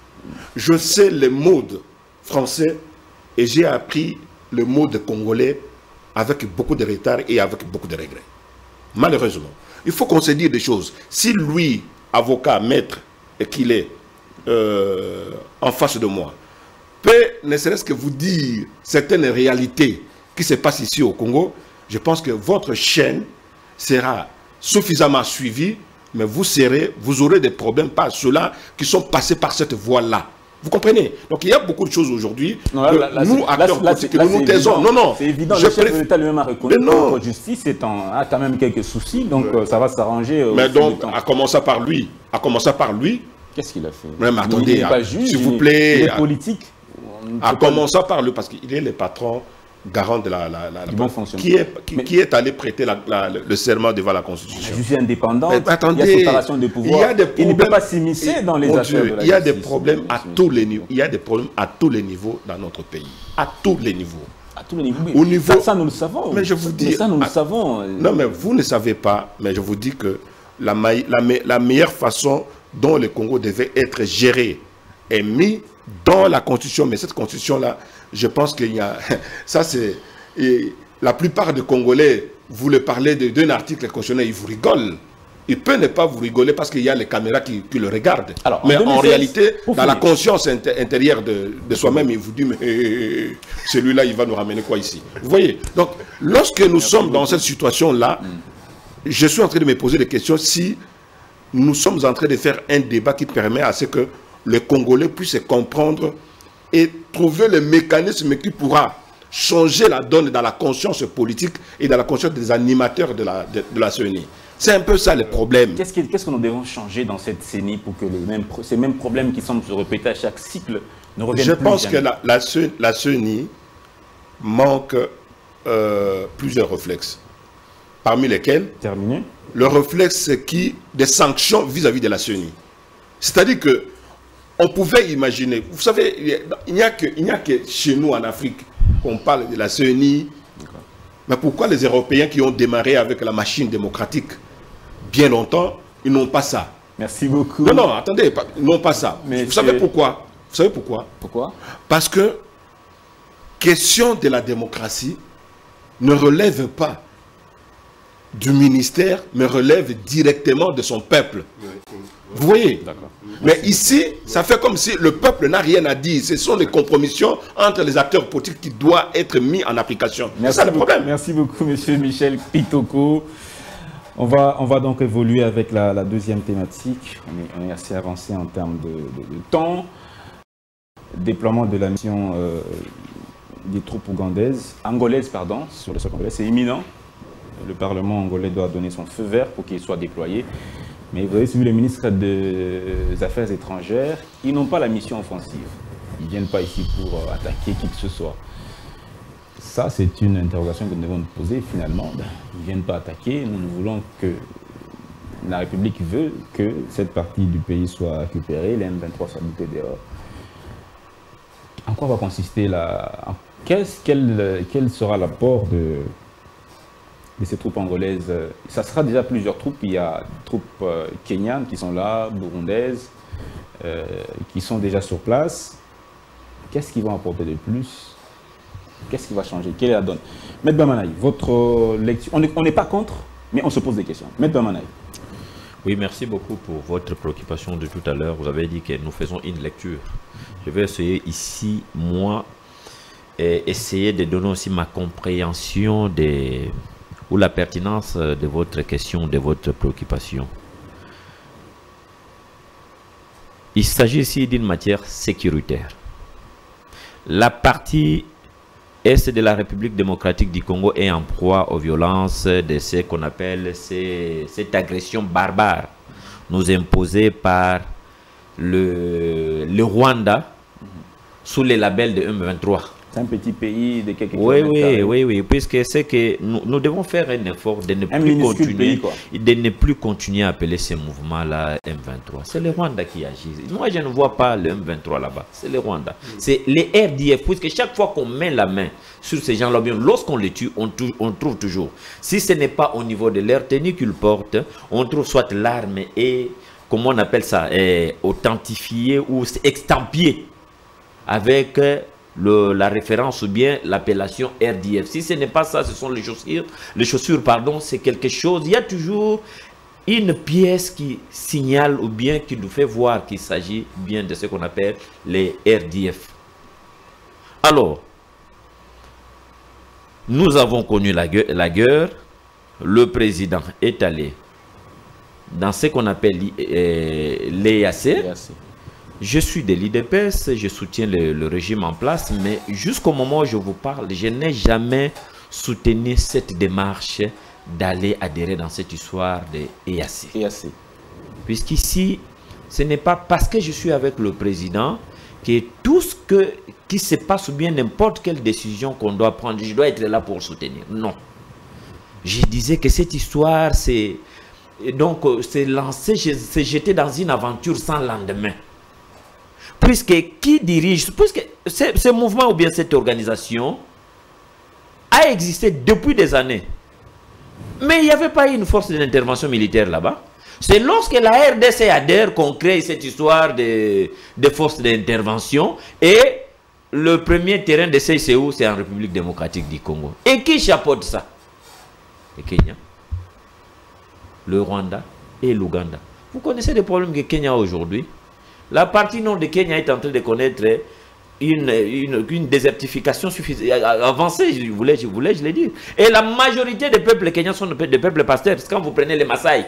Je sais les modes français et j'ai appris le mode congolais avec beaucoup de retard et avec beaucoup de regrets. Malheureusement, il faut qu'on se dise des choses. Si lui, avocat, maître, et qu'il est euh, en face de moi, peut ne serait-ce que vous dire certaines réalités qui se passent ici au Congo, je pense que votre chaîne sera suffisamment suivie, mais vous, serez, vous aurez des problèmes par ceux-là qui sont passés par cette voie-là. Vous comprenez? Donc il y a beaucoup de choses aujourd'hui que là, là, nous, acteurs politiques, nous nous taisons. Non, non. C'est évident, le chef de l'État lui-même a reconnu que notre justice est en, a quand même quelques soucis, donc ouais. euh, ça va s'arranger. Mais donc, à commencer par lui, à commencer par lui. Qu'est-ce qu'il a fait? Mais attendez, s'il vous plaît. Il est politique. À commencer par lui, parce qu'il est le patron garant de la, la, la, la bon qui, est, qui, qui est allé prêter la, la, le serment devant la Constitution. Je suis indépendant, attendez, il y a séparation de pouvoir, il, y a des problèmes, il ne peut pas s'immiscer dans les affaires Dieu, de la il y a justice. des problèmes à tous les niveaux. Il y a des problèmes à tous les niveaux dans notre pays. À tous les niveaux. À tous les niveaux. Au niveau, ça, ça, nous le savons. Mais je vous dis, mais ça, nous à, le savons. Non, mais vous ne savez pas, mais je vous dis que la, la, la meilleure façon dont le Congo devait être géré est mis dans la Constitution. Mais cette Constitution-là, je pense qu'il y a... Ça, c'est... Et la plupart des Congolais, vous le parlez d'un article constitutionnel, ils vous rigolent. Il peut ne pas vous rigoler parce qu'il y a les caméras qui, qui le regardent. Alors, mais en, en réalité, dans finir. la conscience intérieure de, de soi-même, il vous dit, mais hey, celui-là, il va nous ramener quoi ici? Vous voyez? Donc, lorsque nous Merci sommes beaucoup. dans cette situation-là, mm. je suis en train de me poser des questions si nous sommes en train de faire un débat qui permet à ce que les Congolais puissent comprendre et trouver le mécanisme qui pourra changer la donne dans la conscience politique et dans la conscience des animateurs de la, de, de la C E N I. C'est un peu ça le problème. Qu'est-ce qu'est-ce que nous devons changer dans cette C E N I pour que les mêmes, ces mêmes problèmes qui semblent se répéter à chaque cycle ne reviennent Je plus pense jamais. que la, la, la C E N I manque euh, plusieurs réflexes. Parmi lesquels, Terminé. le réflexe qui des sanctions vis-à-vis -vis de la C E N I. C'est-à-dire que on pouvait imaginer, vous savez, il n'y a, a que chez nous en Afrique qu'on parle de la C E N I. Mais pourquoi les Européens qui ont démarré avec la machine démocratique bien longtemps, ils n'ont pas ça? Merci beaucoup. Non, non, attendez, ils n'ont pas ça. Mais vous savez pourquoi? Vous savez pourquoi? Pourquoi? Parce que question de la démocratie ne relève pas du ministère, mais relève directement de son peuple. Vous voyez? Mais ici, ça fait comme si le peuple n'a rien à dire. Ce sont les compromissions entre les acteurs politiques qui doivent être mis en application. C'est ça le problème. Merci beaucoup, monsieur Michel Pitoko. On va, on va donc évoluer avec la, la deuxième thématique. On est, on est assez avancé en termes de, de, de temps. Déploiement de la mission euh, des troupes ougandaises, angolaises, pardon, sur le sol congolais, c'est imminent. le Parlement angolais doit donner son feu vert pour qu'il soit déployé. Mais vous avez suivi le ministre des Affaires étrangères, ils n'ont pas la mission offensive. Ils ne viennent pas ici pour attaquer qui que ce soit. Ça, c'est une interrogation que nous devons nous poser finalement. Ils ne viennent pas attaquer, nous, nous voulons que la République veut que cette partie du pays soit récupérée, les M vingt-trois soient butés dehors. En quoi va consister la... Quel, quel, quel sera l'apport de, de ces troupes angolaises? Ça sera déjà plusieurs troupes. Il y a des troupes euh, kenyanes qui sont là, burundaises, euh, qui sont déjà sur place. Qu'est-ce qu'ils vont apporter de plus? Qu'est-ce qui va changer? Quelle est la donne? Maître Bamanaï, votre lecture... On n'est pas contre, mais on se pose des questions. Maître Bamanaï. Oui, merci beaucoup pour votre préoccupation de tout à l'heure. Vous avez dit que nous faisons une lecture. Je vais essayer ici, moi, et essayer de donner aussi ma compréhension des, ou la pertinence de votre question, de votre préoccupation. Il s'agit ici d'une matière sécuritaire. La partie est de la République démocratique du Congo est en proie aux violences de ce qu'on appelle ces, cette agression barbare nous imposée par le, le Rwanda sous les labels de M vingt-trois. C'est un petit pays de quelques oui, kilomètres. Oui, oui, oui, puisque c'est que nous, nous devons faire un effort de ne, un plus continuer, pays, quoi. de ne plus continuer à appeler ces mouvements-là M vingt-trois. C'est le Rwanda qui agit. Moi, je ne vois pas le M vingt-trois là-bas. C'est le Rwanda. Mm. C'est les R D F, puisque chaque fois qu'on met la main sur ces gens-là, lorsqu'on les tue, on, on trouve toujours. Si ce n'est pas au niveau de leur tenue qu'ils portent, on trouve soit l'arme est, comment on appelle ça, est authentifiée ou extampiée avec le, la référence ou bien l'appellation R D F. Si ce n'est pas ça, ce sont les chaussures, les chaussures, pardon, c'est quelque chose. Il y a toujours une pièce qui signale ou bien qui nous fait voir qu'il s'agit bien de ce qu'on appelle les R D F. Alors, nous avons connu la guerre, la guerre. Le président est allé dans ce qu'on appelle l'E A C. Je suis de l'I D P S, je soutiens le, le régime en place, mais jusqu'au moment où je vous parle, je n'ai jamais soutenu cette démarche d'aller adhérer dans cette histoire de E A C. E A C. Puisqu'ici, ce n'est pas parce que je suis avec le président que tout ce que, qui se passe ou bien n'importe quelle décision qu'on doit prendre, je dois être là pour soutenir. Non. Je disais que cette histoire, c'est donc c'est lancé, c'est jeté dans une aventure sans lendemain. Puisque qui dirige, puisque ce, ce mouvement ou bien cette organisation a existé depuis des années. Mais il n'y avait pas une force d'intervention militaire là-bas. C'est lorsque la R D C adhère qu'on crée cette histoire de, de forces d'intervention. Et le premier terrain de C C U, c'est en République démocratique du Congo. Et qui chapeaute ça? Le Kenya, le Rwanda et l'Ouganda. Vous connaissez les problèmes que Kenya a aujourd'hui? La partie nord de Kenya est en train de connaître une, une, une désertification avancée, je voulais, je voulais, je l'ai dit. Et la majorité des peuples kenyans sont des peuples pasteurs. Parce que quand vous prenez les Maasai,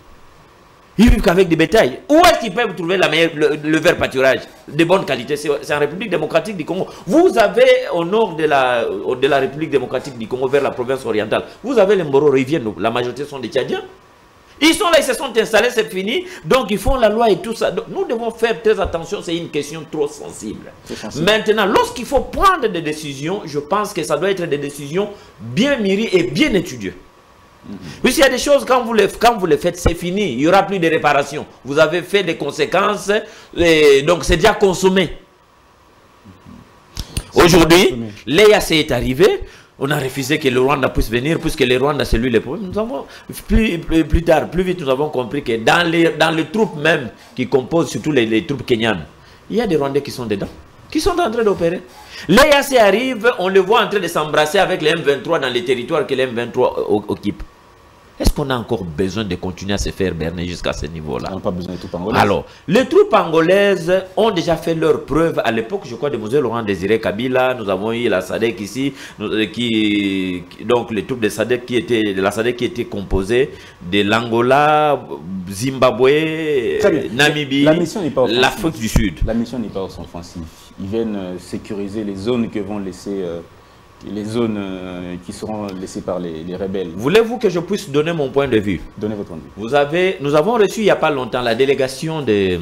ils vivent qu'avec des bétails. Où est-ce qu'ils peuvent trouver la meilleure, le, le vert pâturage de bonne qualité? C'est en République démocratique du Congo. Vous avez au nord de la, de la République démocratique du Congo, vers la province orientale, vous avez les Moro rivières, la majorité sont des Tchadiens. Ils sont là, ils se sont installés, c'est fini. Donc ils font la loi et tout ça. Donc, nous devons faire très attention, c'est une question trop sensible. sensible. Maintenant, lorsqu'il faut prendre des décisions, je pense que ça doit être des décisions bien mûries et bien étudiées. Mm-hmm. Puisqu'il y a des choses, quand vous les, quand vous les faites, c'est fini. Il n'y aura plus de réparation. Vous avez fait des conséquences, et donc c'est déjà consommé. Mm-hmm. Aujourd'hui, l'E A C est arrivé. On a refusé que le Rwanda puisse venir, puisque le Rwanda, c'est lui le problème. Nous avons, plus, plus, plus tard, plus vite, nous avons compris que dans les, dans les troupes même, qui composent surtout les, les troupes kenyanes, il y a des Rwandais qui sont dedans, qui sont en train d'opérer. L'E A C arrive, on le voit en train de s'embrasser avec les M vingt-trois dans les territoires que les M vingt-trois occupe. Est-ce qu'on a encore besoin de continuer à se faire berner jusqu'à ce niveau-là? On n'a pas besoin des troupes angolaises. Alors, les troupes angolaises ont déjà fait leur preuve à l'époque, je crois, de M. Laurent Désiré Kabila. Nous avons eu la SADC ici, qui, donc les troupes de, SADC qui étaient, de la SADC qui étaient composées de l'Angola, Zimbabwe, Namibie, l'Afrique du Sud. La mission n'est pas offensive. Ils viennent sécuriser les zones que vont laisser... Euh, les zones euh, qui seront laissées par les, les rebelles. Voulez-vous que je puisse donner mon point de vue? Donnez votre point de vue. Vous avez, nous avons reçu il n'y a pas longtemps la délégation des,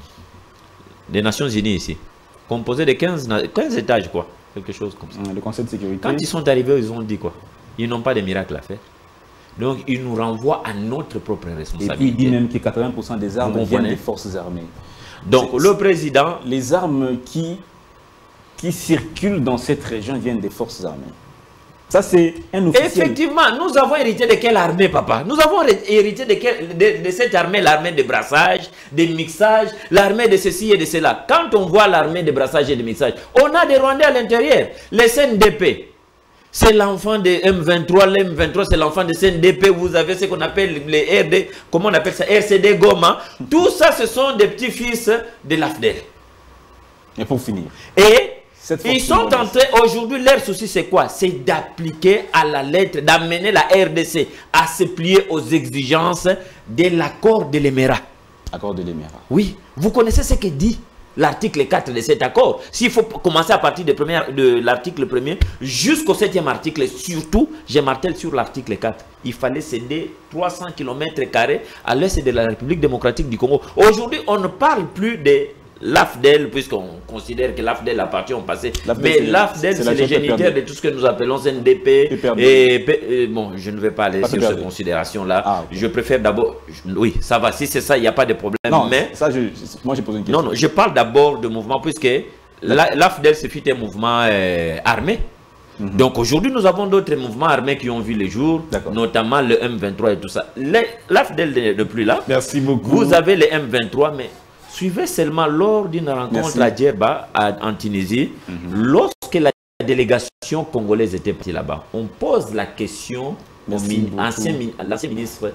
des Nations Unies ici, composée de quinze, quinze étages, quoi, quelque chose comme ça. Le Conseil de sécurité. Quand ils sont arrivés, ils ont dit quoi? Ils n'ont pas de miracle à faire. Donc, ils nous renvoient à notre propre responsabilité. Et puis, il dit même que quatre-vingts pour cent des armes viennent des forces armées. Donc, le président... Les armes qui, qui circulent dans cette région viennent des forces armées. Ça, c'est un officiel. Effectivement, nous avons hérité de quelle armée, papa? Nous avons hérité de, quelle, de, de cette armée, l'armée de brassage, de mixage, l'armée de ceci et de cela. Quand on voit l'armée de brassage et de mixage, on a des Rwandais à l'intérieur. Les C N D P. C'est l'enfant de M vingt-trois, l'M vingt-trois c'est l'enfant de C N D P, vous avez ce qu'on appelle les R D, comment on appelle ça, R C D Goma. Tout ça, ce sont des petits-fils de l'A F D E L. Et pour finir. Et ils sont en train, aujourd'hui, leur souci c'est quoi? C'est d'appliquer à la lettre, d'amener la R D C à se plier aux exigences de l'accord de l'Émirat. Accord de l'Émirat. Oui, vous connaissez ce que dit l'article quatre de cet accord. S'il faut commencer à partir de, de l'article premier jusqu'au septième article, surtout, je martèle sur l'article quatre, il fallait céder trois cents kilomètres carrés à l'est de la République démocratique du Congo. Aujourd'hui, on ne parle plus de l'A F D E L, puisqu'on considère que l'A F D E L appartient au passé. Mais l'A F D E L, c'est le géniteur de tout ce que nous appelons C N D P. Et, et bon, je ne vais pas aller pas sur cette considération-là. Ah, okay. Je préfère d'abord... Oui, ça va. Si c'est ça, il n'y a pas de problème. Non, mais ça, je, moi, j'ai posé une question. Non, non, je parle d'abord de mouvement, puisque l'A F D E L, c'est fut un mouvement euh, armé. Mm-hmm. Donc aujourd'hui, nous avons d'autres mouvements armés qui ont vu le jour, notamment le M vingt-trois et tout ça. L'A F D E L n'est plus là. Merci beaucoup. Vous avez le M vingt-trois, mais... Suivez seulement lors d'une rencontre Merci. à Djerba, en Tunisie, mm-hmm. lorsque la délégation congolaise était partie là-bas. On pose la question au ancien ministre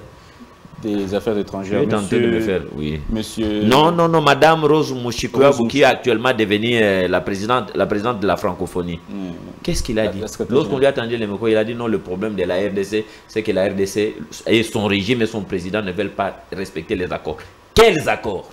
des Affaires étrangères. Je vais tenter de le faire, oui. Monsieur... Non, non, non, Madame Rose Mouchikoua, qui est actuellement devenue euh, la, présidente, la présidente de la francophonie. Mm. Qu'est-ce qu'il a dit? Lorsqu'on lui a tendu les micros, il a dit non, le problème de la R D C, c'est que la R D C et son régime et son président ne veulent pas respecter les accords. Quels accords?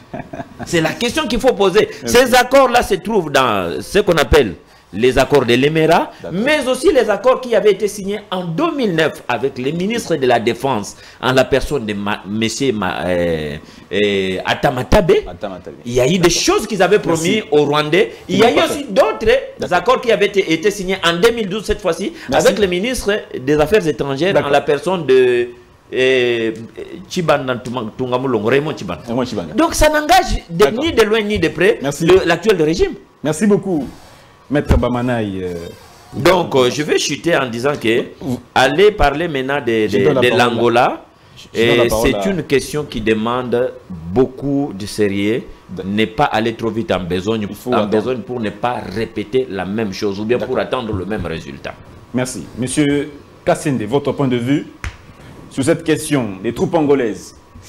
C'est la question qu'il faut poser. Ces accords-là se trouvent dans ce qu'on appelle les accords de l'Émirat, mais aussi les accords qui avaient été signés en deux mille neuf avec les ministres de la Défense, en la personne de M. Euh, euh, Atamatabe. Il y a eu des choses qu'ils avaient promis aux Rwandais. Il y a eu aussi d'autres accords qui avaient été, été signés en deux mille douze, cette fois-ci, avec le ministre des Affaires étrangères, en la personne de... Et Chibanda Tungamulongo, Raymond Chibanda. Donc ça n'engage ni de loin ni de près l'actuel régime. Merci beaucoup, Maître Bamanaï. Euh, Donc euh, je vais chuter en disant que aller parler maintenant de, de, de l'Angola, c'est à... une question qui demande beaucoup de sérieux. Ne pas aller trop vite en besogne, en besogne pour ne pas répéter la même chose ou bien pour attendre le même résultat. Merci. Monsieur Kassende, votre point de vue sur cette question des troupes angolaises,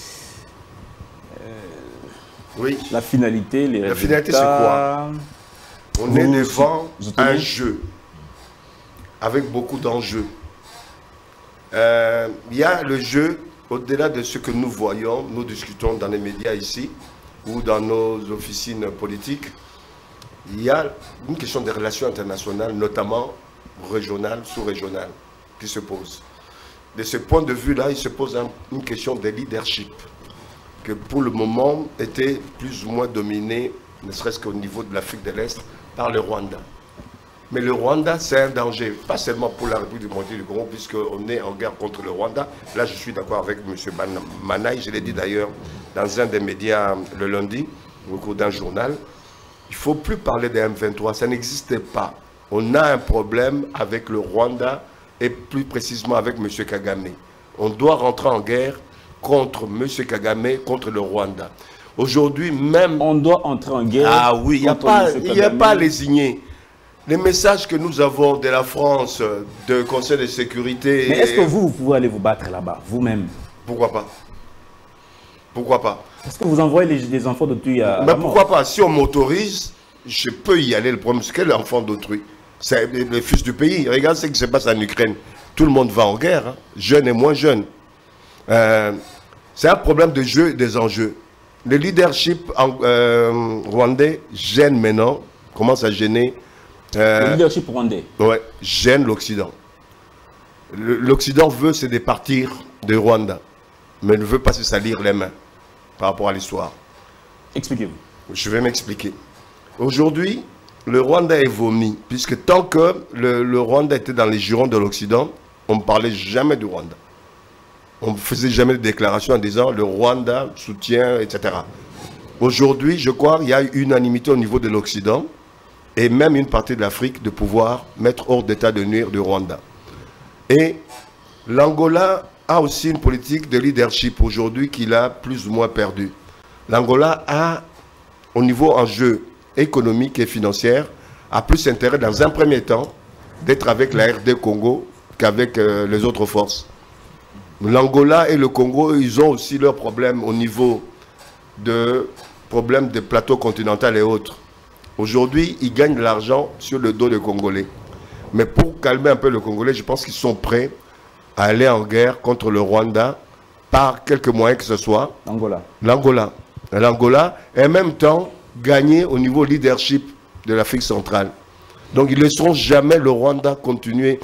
euh, oui. La finalité, les La résultats... finalité, c'est quoi? On vous, est devant vous, vous un jeu avec beaucoup d'enjeux. Euh, il y a le jeu, au-delà de ce que nous voyons, nous discutons dans les médias ici ou dans nos officines politiques. Il y a une question des relations internationales, notamment régionales, sous-régionales, qui se pose. De ce point de vue-là, il se pose un, une question de leadership, que pour le moment était plus ou moins dominé, ne serait-ce qu'au niveau de l'Afrique de l'Est, par le Rwanda. Mais le Rwanda, c'est un danger, pas seulement pour la République démocratique du Congo, puisqu'on est en guerre contre le Rwanda. Là, je suis d'accord avec M. Manaï, je l'ai dit d'ailleurs dans un des médias le lundi, au cours d'un journal. Il ne faut plus parler des M vingt-trois, ça n'existait pas. On a un problème avec le Rwanda, et plus précisément avec M. Kagame. On doit rentrer en guerre contre M. Kagame, contre le Rwanda. Aujourd'hui même... On doit entrer en guerre. Ah oui, il n'y a pas, il y a pas les signer. Les messages que nous avons de la France, du Conseil de sécurité... Mais est-ce que vous, vous pouvez aller vous battre là-bas, vous-même? Pourquoi pas? Pourquoi pas? Est-ce que vous envoyez les, les enfants d'autrui à, à Mais pourquoi pas? Si on m'autorise, je peux y aller. Le problème, c'est quel enfant d'autrui? C'est les fils du pays. Regarde ce qui se passe en Ukraine. Tout le monde va en guerre, hein, jeunes et moins jeunes. Euh, c'est un problème de jeu et des enjeux. Le leadership en, euh, rwandais gêne maintenant, commence à gêner Euh, le leadership rwandais. Ouais, gêne l'Occident. L'Occident veut se départir de Rwanda, mais ne veut pas se salir les mains par rapport à l'histoire. Expliquez-vous. Je vais m'expliquer. Aujourd'hui, le Rwanda est vomi, puisque tant que le, le Rwanda était dans les jurons de l'Occident, on ne parlait jamais du Rwanda. On ne faisait jamais de déclaration en disant le Rwanda soutient, et cetera. Aujourd'hui, je crois qu'il y a unanimité au niveau de l'Occident et même une partie de l'Afrique de pouvoir mettre hors d'état de nuire du Rwanda. Et l'Angola a aussi une politique de leadership aujourd'hui qu'il a plus ou moins perdu. L'Angola a, au niveau enjeu économique et financier, a plus intérêt dans un premier temps d'être avec la R D Congo qu'avec euh, les autres forces. L'Angola et le Congo, ils ont aussi leurs problèmes au niveau de problèmes de plateaux continentaux et autres. Aujourd'hui, ils gagnent de l'argent sur le dos des Congolais. Mais pour calmer un peu le Congolais, je pense qu'ils sont prêts à aller en guerre contre le Rwanda par quelques moyens que ce soit. L'Angola. L'Angola. L'Angola, et en même temps, gagner au niveau leadership de l'Afrique centrale. Donc, ils ne laisseront jamais le Rwanda continuer.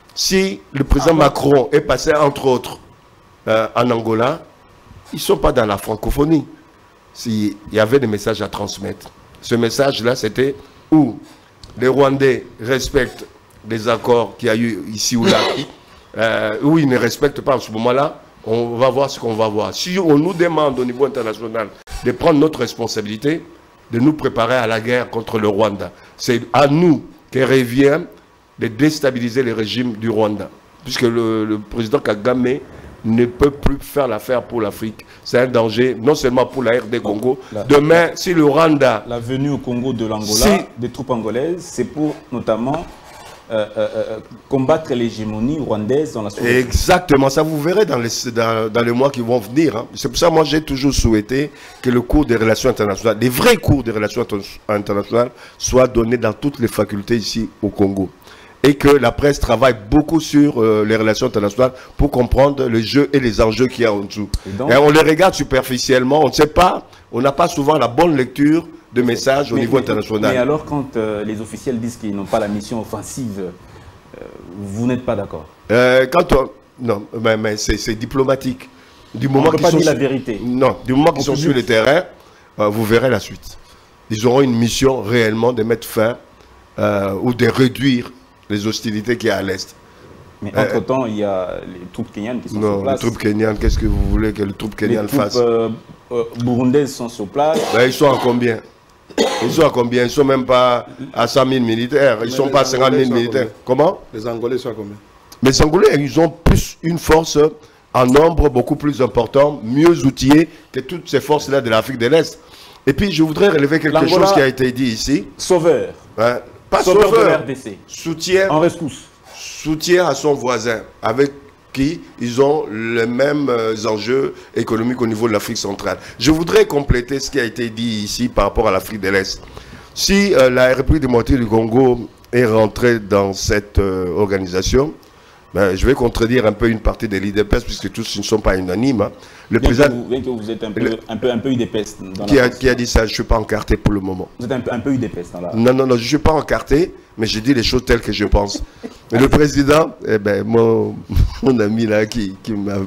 Si le président ah, Macron est passé, entre autres, euh, en Angola, ils ne sont pas dans la francophonie. S'il y avait des messages à transmettre. Ce message-là, c'était où les Rwandais respectent les accords qu'il y a eu ici ou là, euh, où ils ne respectent pas en ce moment-là, on va voir ce qu'on va voir. Si on nous demande au niveau international de prendre notre responsabilité, de nous préparer à la guerre contre le Rwanda, c'est à nous qu'il revient de déstabiliser le régime du Rwanda. Puisque le, le président Kagame ne peut plus faire l'affaire pour l'Afrique. C'est un danger, non seulement pour la R D Congo. La, Demain, la, si le Rwanda... La venue au Congo de l'Angola, si, des troupes angolaises, c'est pour notamment euh, euh, combattre l'hégémonie rwandaise dans la société. Exactement, ça vous verrez dans les, dans, dans les mois qui vont venir. Hein. C'est pour ça que moi j'ai toujours souhaité que le cours des relations internationales, les vrais cours des relations internationales, soient donnés dans toutes les facultés ici au Congo. Et que la presse travaille beaucoup sur euh, les relations internationales pour comprendre le jeu et les enjeux qu'il y a en dessous. Et, donc, et on les regarde superficiellement, on ne sait pas, on n'a pas souvent la bonne lecture de messages mais, au niveau mais, international. Mais alors quand euh, les officiels disent qu'ils n'ont pas la mission offensive, euh, vous n'êtes pas d'accord? euh, Quand on... Non, mais, mais c'est diplomatique. Du moment on ne peut pas dire sur... la vérité. Non, du moment qu'ils sont sur le terrain, euh, vous verrez la suite. Ils auront une mission réellement de mettre fin euh, ou de réduire les hostilités qu'il y a à l'Est. Mais entre-temps, euh, il y a les troupes kenyanes qui sont non, sur place. Les troupes kenyanes, qu'est-ce que vous voulez que les troupes kenyanes fassent? Les troupes euh, euh, burundaises sont sur place. Ben, ils sont à combien? Ils sont à combien? Ils ne sont même pas à cent mille militaires. Ils ne sont pas à cinquante mille militaires. Comment? Les Angolais sont à combien? Mais les Angolais, ils ont plus une force en nombre beaucoup plus important, mieux outillée que toutes ces forces-là de l'Afrique de l'Est. Et puis, je voudrais relever quelque chose qui a été dit ici. Sauveur. Hein? Pas sauveur, sauveur. De l'R D C. Soutien. En rescousse. Soutien à son voisin, avec qui ils ont les mêmes enjeux économiques au niveau de l'Afrique centrale. Je voudrais compléter ce qui a été dit ici par rapport à l'Afrique de l'Est. Si euh, la République démocratique du Congo est rentrée dans cette euh, organisation, ben, je vais contredire un peu une partie des l'I D P S, puisque tous ne sont pas unanimes. Hein. Le bien, président, que vous, bien que vous êtes un peu, le, un peu, un peu U D P S. Dans qui, la a, qui a dit ça? Je ne suis pas encarté pour le moment. Vous êtes un peu, un peu U D P S dans la... Non, non, non, je ne suis pas encarté, mais je dis les choses telles que je pense. Et le président, eh ben, mon, mon ami là qui, qui m'a...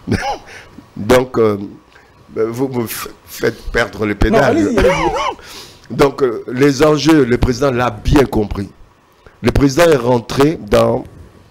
Donc, euh, vous me faites perdre le pédale. Non, allez-y, allez-y. Donc, euh, les enjeux, le président l'a bien compris. Le président est rentré dans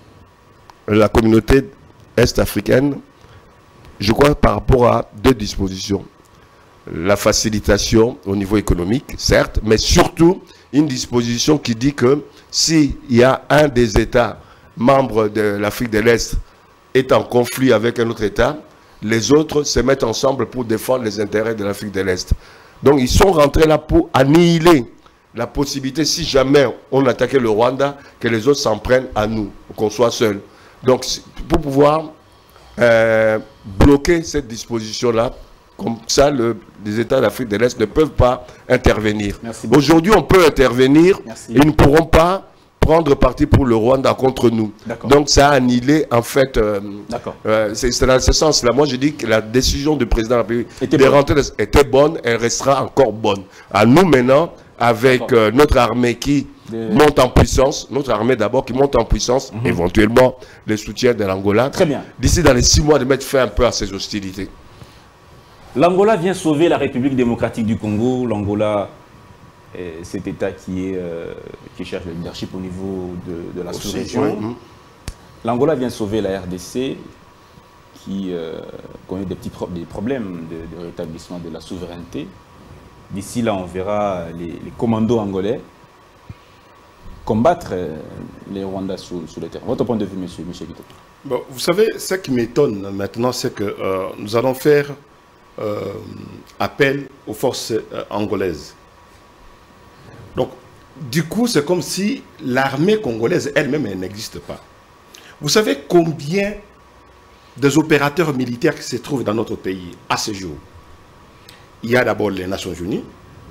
la communauté est-africaine, je crois, par rapport à deux dispositions. La facilitation au niveau économique, certes, mais surtout une disposition qui dit que s'il y a un des États membres de l'Afrique de l'Est est en conflit avec un autre État, les autres se mettent ensemble pour défendre les intérêts de l'Afrique de l'Est. Donc ils sont rentrés là pour annihiler la possibilité, si jamais on attaquait le Rwanda, que les autres s'en prennent à nous, qu'on soit seuls. Donc pour pouvoir euh, bloquer cette disposition-là, comme ça, le, les États d'Afrique de l'Est ne peuvent pas intervenir. Aujourd'hui, on peut intervenir. Merci. Et ils ne pourront pas prendre parti pour le Rwanda contre nous. Donc, ça a annihilé, en fait, euh, euh, c'est dans ce sens-là. Moi, je dis que la décision du président de la République était de rentrer était bonne, elle restera encore bonne. À nous, maintenant, avec euh, notre armée qui de... monte en puissance, notre armée d'abord qui monte en puissance, mm-hmm. éventuellement les soutiens de l'Angola. Très bien. D'ici dans les six mois de mettre fin un peu à ces hostilités. L'Angola vient sauver la République démocratique du Congo. L'Angola est cet État qui, est, euh, qui cherche le leadership au niveau de, de la sous-région. Ouais, mm. L'Angola vient sauver la R D C qui euh, connaît des petits pro des problèmes de, de rétablissement de la souveraineté. D'ici là, on verra les, les commandos angolais combattre euh, les Rwandais sur, sur le terrain. Votre point de vue, monsieur Michel Kitoko? Bon, vous savez, ce qui m'étonne maintenant, c'est que euh, nous allons faire euh, appel aux forces euh, angolaises. Donc, du coup, c'est comme si l'armée congolaise elle-même n'existe pas. Vous savez combien des opérateurs militaires qui se trouvent dans notre pays à ce jour? Il y a d'abord les Nations Unies,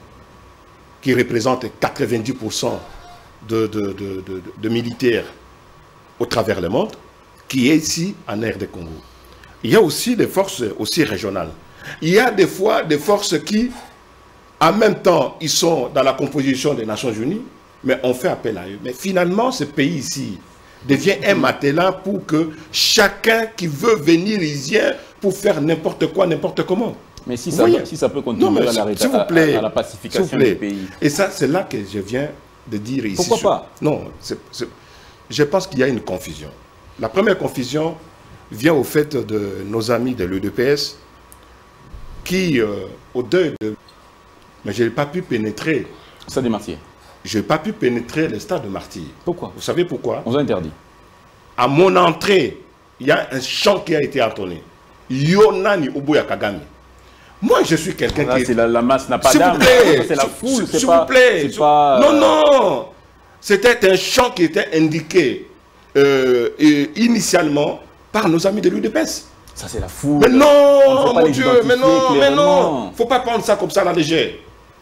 qui représentent quatre-vingt-dix pour cent de, de, de, de, de militaires au travers le monde, qui est ici en R D Congo. Il y a aussi des forces aussi régionales. Il y a des fois des forces qui, en même temps, ils sont dans la composition des Nations Unies, mais on fait appel à eux. Mais finalement, ce pays ici devient un matelas pour que chacun qui veut venir ici pour faire n'importe quoi, n'importe comment. Mais si ça, peut, si ça peut contribuer non, mais, à, la, si vous plaît, à, à la pacification du pays. Et ça, c'est là que je viens de dire ici. Pourquoi sur... pas? Non, c est, c est... je pense qu'il y a une confusion. La première confusion vient au fait de nos amis de l'U D P S qui, euh, au deuil de... Mais je n'ai pas pu pénétrer. Stade des Martyrs. Je n'ai pas pu pénétrer le stade de Martyrs. Pourquoi? Vous savez pourquoi? On vous a interdit. À mon entrée, il y a un chant qui a été entonné. Yonani Oboya Kagame. Moi, je suis quelqu'un qui... Est... La, la masse n'a pas d'âme. C'est la foule. S'il vous plaît. Pas... Non, non. C'était un chant qui était indiqué euh, et initialement par nos amis de l'U D P S. Ça, c'est la foule. Mais non, mon Dieu, mais non, mais non. Il ne faut pas prendre ça comme ça à la légère.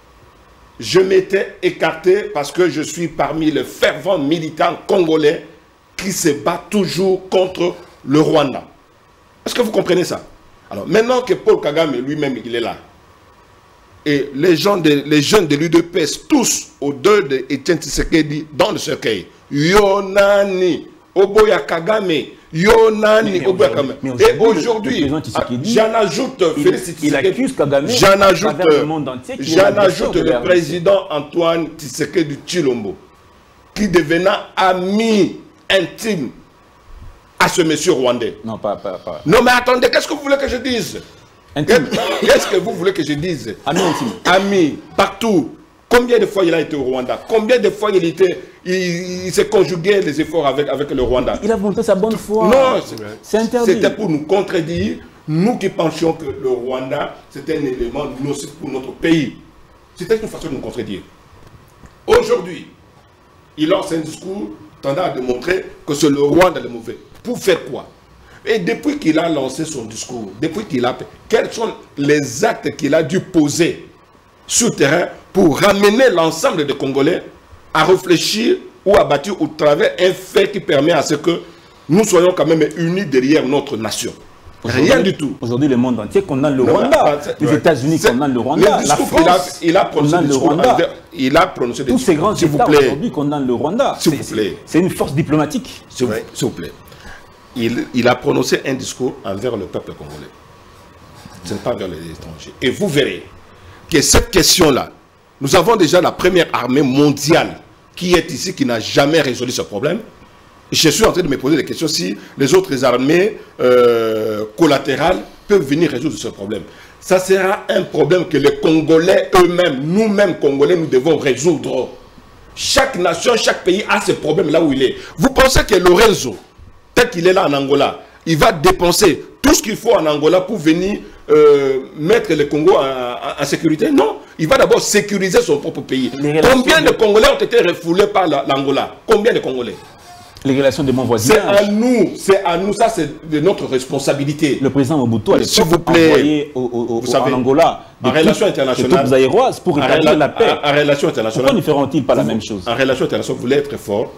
Je m'étais écarté parce que je suis parmi les fervents militants congolais qui se battent toujours contre le Rwanda. Est-ce que vous comprenez ça? Alors, maintenant que Paul Kagame lui-même, il est là, et les, gens de, les jeunes de l'U D P S, tous au deuil d'Etienne Tshisekedi, dans le cercueil, Yonani, Oboya Kagame, Yonani, Oboya Kagame. Et aujourd'hui, j'en ajoute, il accuse Kagame, j'en ajoute, le monde entier, j'en ajoute le président Antoine Tshisekedi Tshilombo, qui devenant ami intime à ce monsieur rwandais. Non, pas, pas, pas. Non, mais attendez, qu'est-ce que vous voulez que je dise? Qu'est-ce que vous voulez que je dise? Ami intime. Ami, partout. Combien de fois il a été au Rwanda? Combien de fois il était, il, il s'est conjugué les efforts avec, avec le Rwanda? Il a montré sa bonne foi. Non, c'est interdit. C'était pour nous contredire, nous qui pensions que le Rwanda, c'était un élément nocif pour notre pays. C'était une façon de nous contredire. Aujourd'hui, il lance un discours tendant à démontrer que c'est le Rwanda le mauvais. Pour faire quoi? Et depuis qu'il a lancé son discours, depuis qu'il a... Quels sont les actes qu'il a dû poser sur le terrain pour ramener l'ensemble des Congolais à réfléchir ou à bâtir au travers un fait qui permet à ce que nous soyons quand même unis derrière notre nation? Rien du tout. Aujourd'hui, le monde entier condamne le Rwanda. Les États-Unis condamnent le Rwanda. La France il a prononcé le Rwanda. Il a prononcé des Tous ces grands États aujourd'hui condamnent le Rwanda. S'il vous plaît. C'est une force diplomatique. S'il vous, vous plaît. Il, il a prononcé un discours envers le peuple congolais. Ce n'est pas envers les étrangers. Et vous verrez que cette question-là, nous avons déjà la première armée mondiale qui est ici, qui n'a jamais résolu ce problème. Je suis en train de me poser des questions si les autres armées euh, collatérales peuvent venir résoudre ce problème. Ça sera un problème que les Congolais eux-mêmes, nous-mêmes Congolais, nous devons résoudre. Chaque nation, chaque pays a ses problèmes là où il est. Vous pensez que Lorenzo, tel qu'il est là en Angola, il va dépenser tout ce qu'il faut en Angola pour venir euh, mettre le Congo en, en, en sécurité? Non, il va d'abord sécuriser son propre pays. Combien de Congolais ont été refoulés par l'Angola? Combien de Congolais? Les relations de mon voisinage. C'est à nous, c'est à nous, ça c'est de notre responsabilité. Le président Mobutu a s'il vous plaît, envoyé au, au, au, vous savez, en Angola en relation internationale, pour rétablir la paix. En, en relation internationale, pourquoi ne feront-ils pas la même chose? En relation internationale, vous voulez être fort,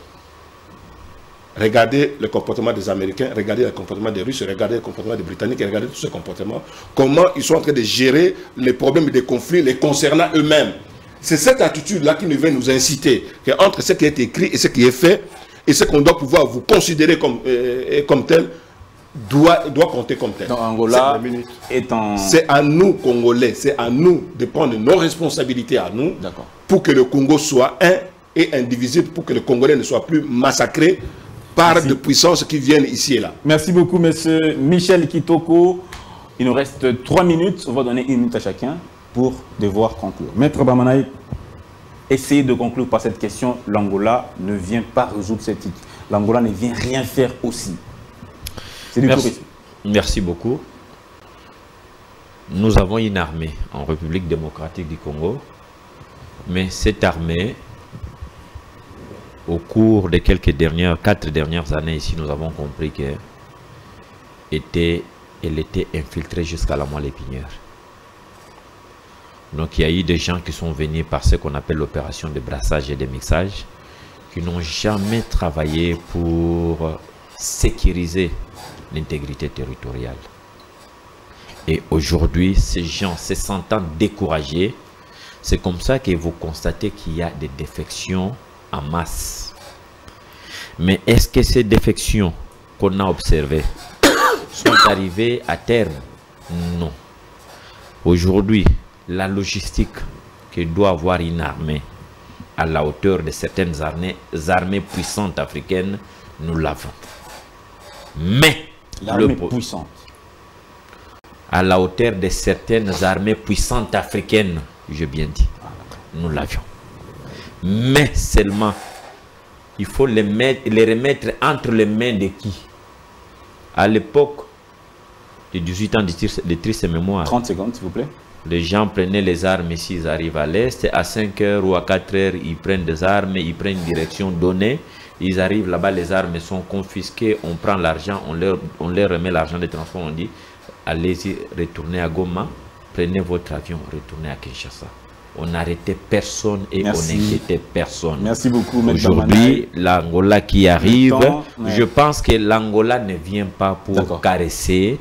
regardez le comportement des Américains, regardez le comportement des Russes, regardez le comportement des Britanniques, regardez tous ces comportements, comment ils sont en train de gérer les problèmes et les conflits les concernant eux-mêmes. C'est cette attitude-là qui nous vient nous inciter, qu'entre ce qui est écrit et ce qui est fait, et ce qu'on doit pouvoir vous considérer comme, euh, comme tel, doit, doit compter comme tel. Donc Angola est en... C'est à nous, Congolais, c'est à nous de prendre nos responsabilités à nous, pour que le Congo soit un et indivisible, pour que le Congolais ne soit plus massacré par Merci. de puissances qui viennent ici et là. Merci beaucoup, monsieur Michel Kitoko. Il nous reste trois minutes. On va donner une minute à chacun pour devoir conclure. Maître Bamanaï, essayez de conclure par cette question. L'Angola ne vient pas résoudre cette hic. L'Angola ne vient rien faire aussi. C'est du Merci. Merci beaucoup. Nous avons une armée en République démocratique du Congo, mais cette armée, au cours des quelques dernières, quatre dernières années ici, nous avons compris qu'elle était, elle était infiltrée jusqu'à la moelle épinière. Donc il y a eu des gens qui sont venus par ce qu'on appelle l'opération de brassage et de mixage, qui n'ont jamais travaillé pour sécuriser l'intégrité territoriale. Et aujourd'hui, ces gens se sentant découragés, c'est comme ça que vous constatez qu'il y a des défections en masse. Mais est-ce que ces défections qu'on a observées sont arrivées à terme? Non. Aujourd'hui, la logistique que doit avoir une armée à la hauteur de certaines armées, armées puissantes africaines, nous l'avons. Mais l'armée puissante à la hauteur de certaines armées puissantes africaines, j'ai bien dit, nous l'avions. Mais seulement, il faut les, mettre, les remettre entre les mains de qui? À l'époque de dix-huit ans de triste mémoire. trente secondes, s'il vous plaît. Les gens prenaient les armes ici, ils arrivent à l'est, à cinq heures ou à quatre heures, ils prennent des armes, ils prennent une direction donnée, ils arrivent là-bas, les armes sont confisquées, on prend l'argent, on leur, on leur remet l'argent de transport, on dit, allez-y, retournez à Goma, prenez votre avion, retournez à Kinshasa. On n'arrêtait personne et Merci. on n'inquiétait personne. Merci beaucoup. Aujourd'hui, l'Angola qui arrive, temps, ouais. je pense que l'Angola ne vient pas pour caresser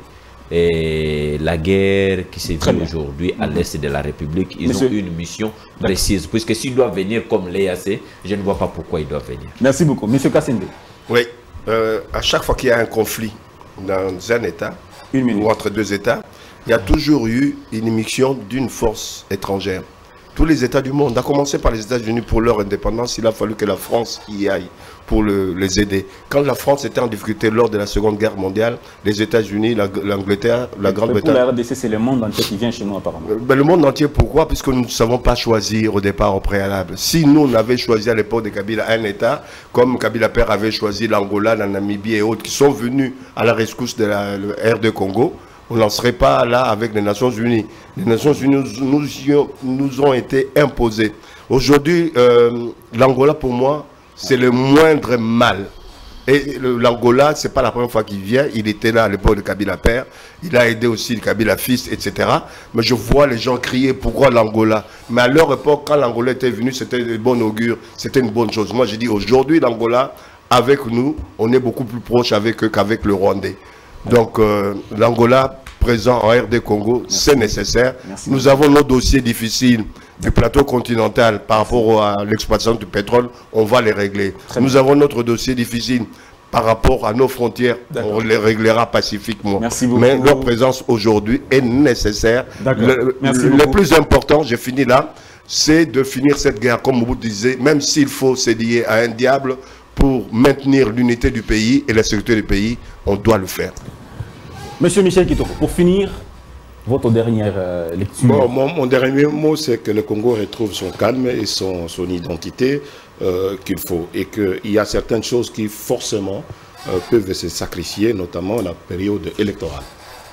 et la guerre qui se vit aujourd'hui à l'est de la République. Ils Monsieur... ont une mission précise. Puisque s'ils doivent venir comme l'E A C, je ne vois pas pourquoi ils doivent venir. Merci beaucoup. Monsieur Kassende. Oui, euh, à chaque fois qu'il y a un conflit dans un État, ou entre deux États, il y a toujours eu une émission d'une force étrangère. Tous les États du monde, à commencer par les États-Unis pour leur indépendance, il a fallu que la France y aille pour le, les aider. Quand la France était en difficulté lors de la Seconde Guerre mondiale, les États-Unis, l'Angleterre, la, la Grande-Bretagne... Pour la R D C, c'est le monde entier qui vient chez nous apparemment. Ben, le monde entier, pourquoi? Puisque nous ne savons pas choisir au départ au préalable. Si nous, on avait choisi à l'époque de Kabila un État, comme Kabila Père avait choisi l'Angola, la Namibie et autres, qui sont venus à la rescousse de la R D Congo, on n'en serait pas là avec les Nations Unies. Les Nations Unies nous, nous, nous ont été imposées. Aujourd'hui, euh, l'Angola, pour moi, c'est le moindre mal. Et l'Angola, ce n'est pas la première fois qu'il vient. Il était là à l'époque de Kabila Père. Il a aidé aussi le Kabila Fils, et cetera. Mais je vois les gens crier, pourquoi l'Angola? Mais à leur époque, quand l'Angola était venu, c'était de bon augure. C'était une bonne chose. Moi, j'ai dit, aujourd'hui, l'Angola, avec nous, on est beaucoup plus proche avec eux qu'avec le Rwandais. Donc, euh, l'Angola présent en R D Congo, c'est nécessaire. Merci. Nous avons nos dossiers difficiles du plateau continental par rapport à l'exploitation du pétrole, on va les régler. Très Nous bien. avons notre dossier difficile par rapport à nos frontières, on les réglera pacifiquement. Merci beaucoup. Mais leur présence aujourd'hui est nécessaire. Le, Merci le beaucoup. plus important, j'ai fini là, c'est de finir cette guerre, comme vous disiez, même s'il faut se lier à un diable pour maintenir l'unité du pays et la sécurité du pays, on doit le faire. Monsieur Michel Kitoko, pour finir, votre dernière euh, lecture. Bon, mon, mon dernier mot, c'est que le Congo retrouve son calme et son, son identité euh, qu'il faut. Et qu'il y a certaines choses qui, forcément, euh, peuvent se sacrifier, notamment la période électorale.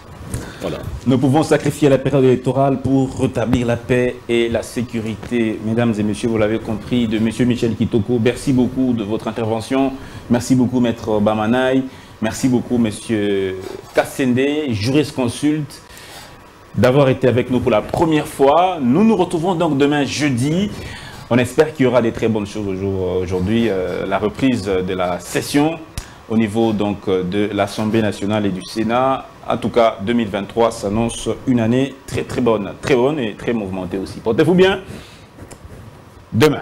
Voilà. Nous pouvons sacrifier la période électorale pour rétablir la paix et la sécurité. Mesdames et messieurs, vous l'avez compris, de monsieur Michel Kitoko. Merci beaucoup de votre intervention. Merci beaucoup, maître Bamanaï. Merci beaucoup, monsieur Kassende, jurisconsulte, d'avoir été avec nous pour la première fois. Nous nous retrouvons donc demain jeudi. On espère qu'il y aura des très bonnes choses aujourd'hui. Euh, la reprise de la session au niveau donc de l'Assemblée nationale et du Sénat. En tout cas, deux mille vingt-trois s'annonce une année très très bonne, très bonne et très mouvementée aussi. Portez-vous bien. demain.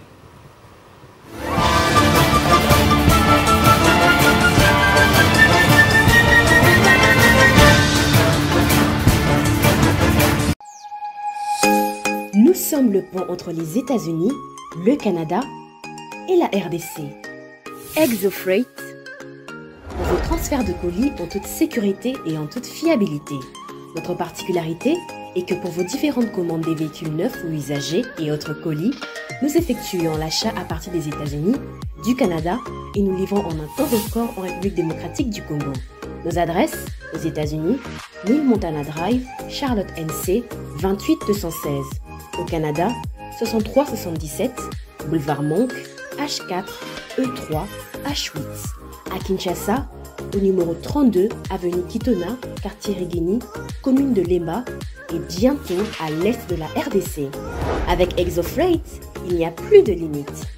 Nous sommes le pont entre les États-Unis, le Canada et la R D C. ExoFreight, pour vos transferts de colis en toute sécurité et en toute fiabilité. Notre particularité est que pour vos différentes commandes des véhicules neufs ou usagés et autres colis, nous effectuons l'achat à partir des États-Unis, du Canada et nous livrons en un temps record en République démocratique du Congo. Nos adresses aux États-Unis, mille Montana Drive, Charlotte N C, vingt-huit deux cent seize. Au Canada, soixante-trois soixante-dix-sept, boulevard Monk, H quatre, E trois, H huit. À Kinshasa, au numéro trente-deux, avenue Kitona, quartier Rigini, commune de Lemba et bientôt à l'est de la R D C. Avec ExoFreight, il n'y a plus de limite.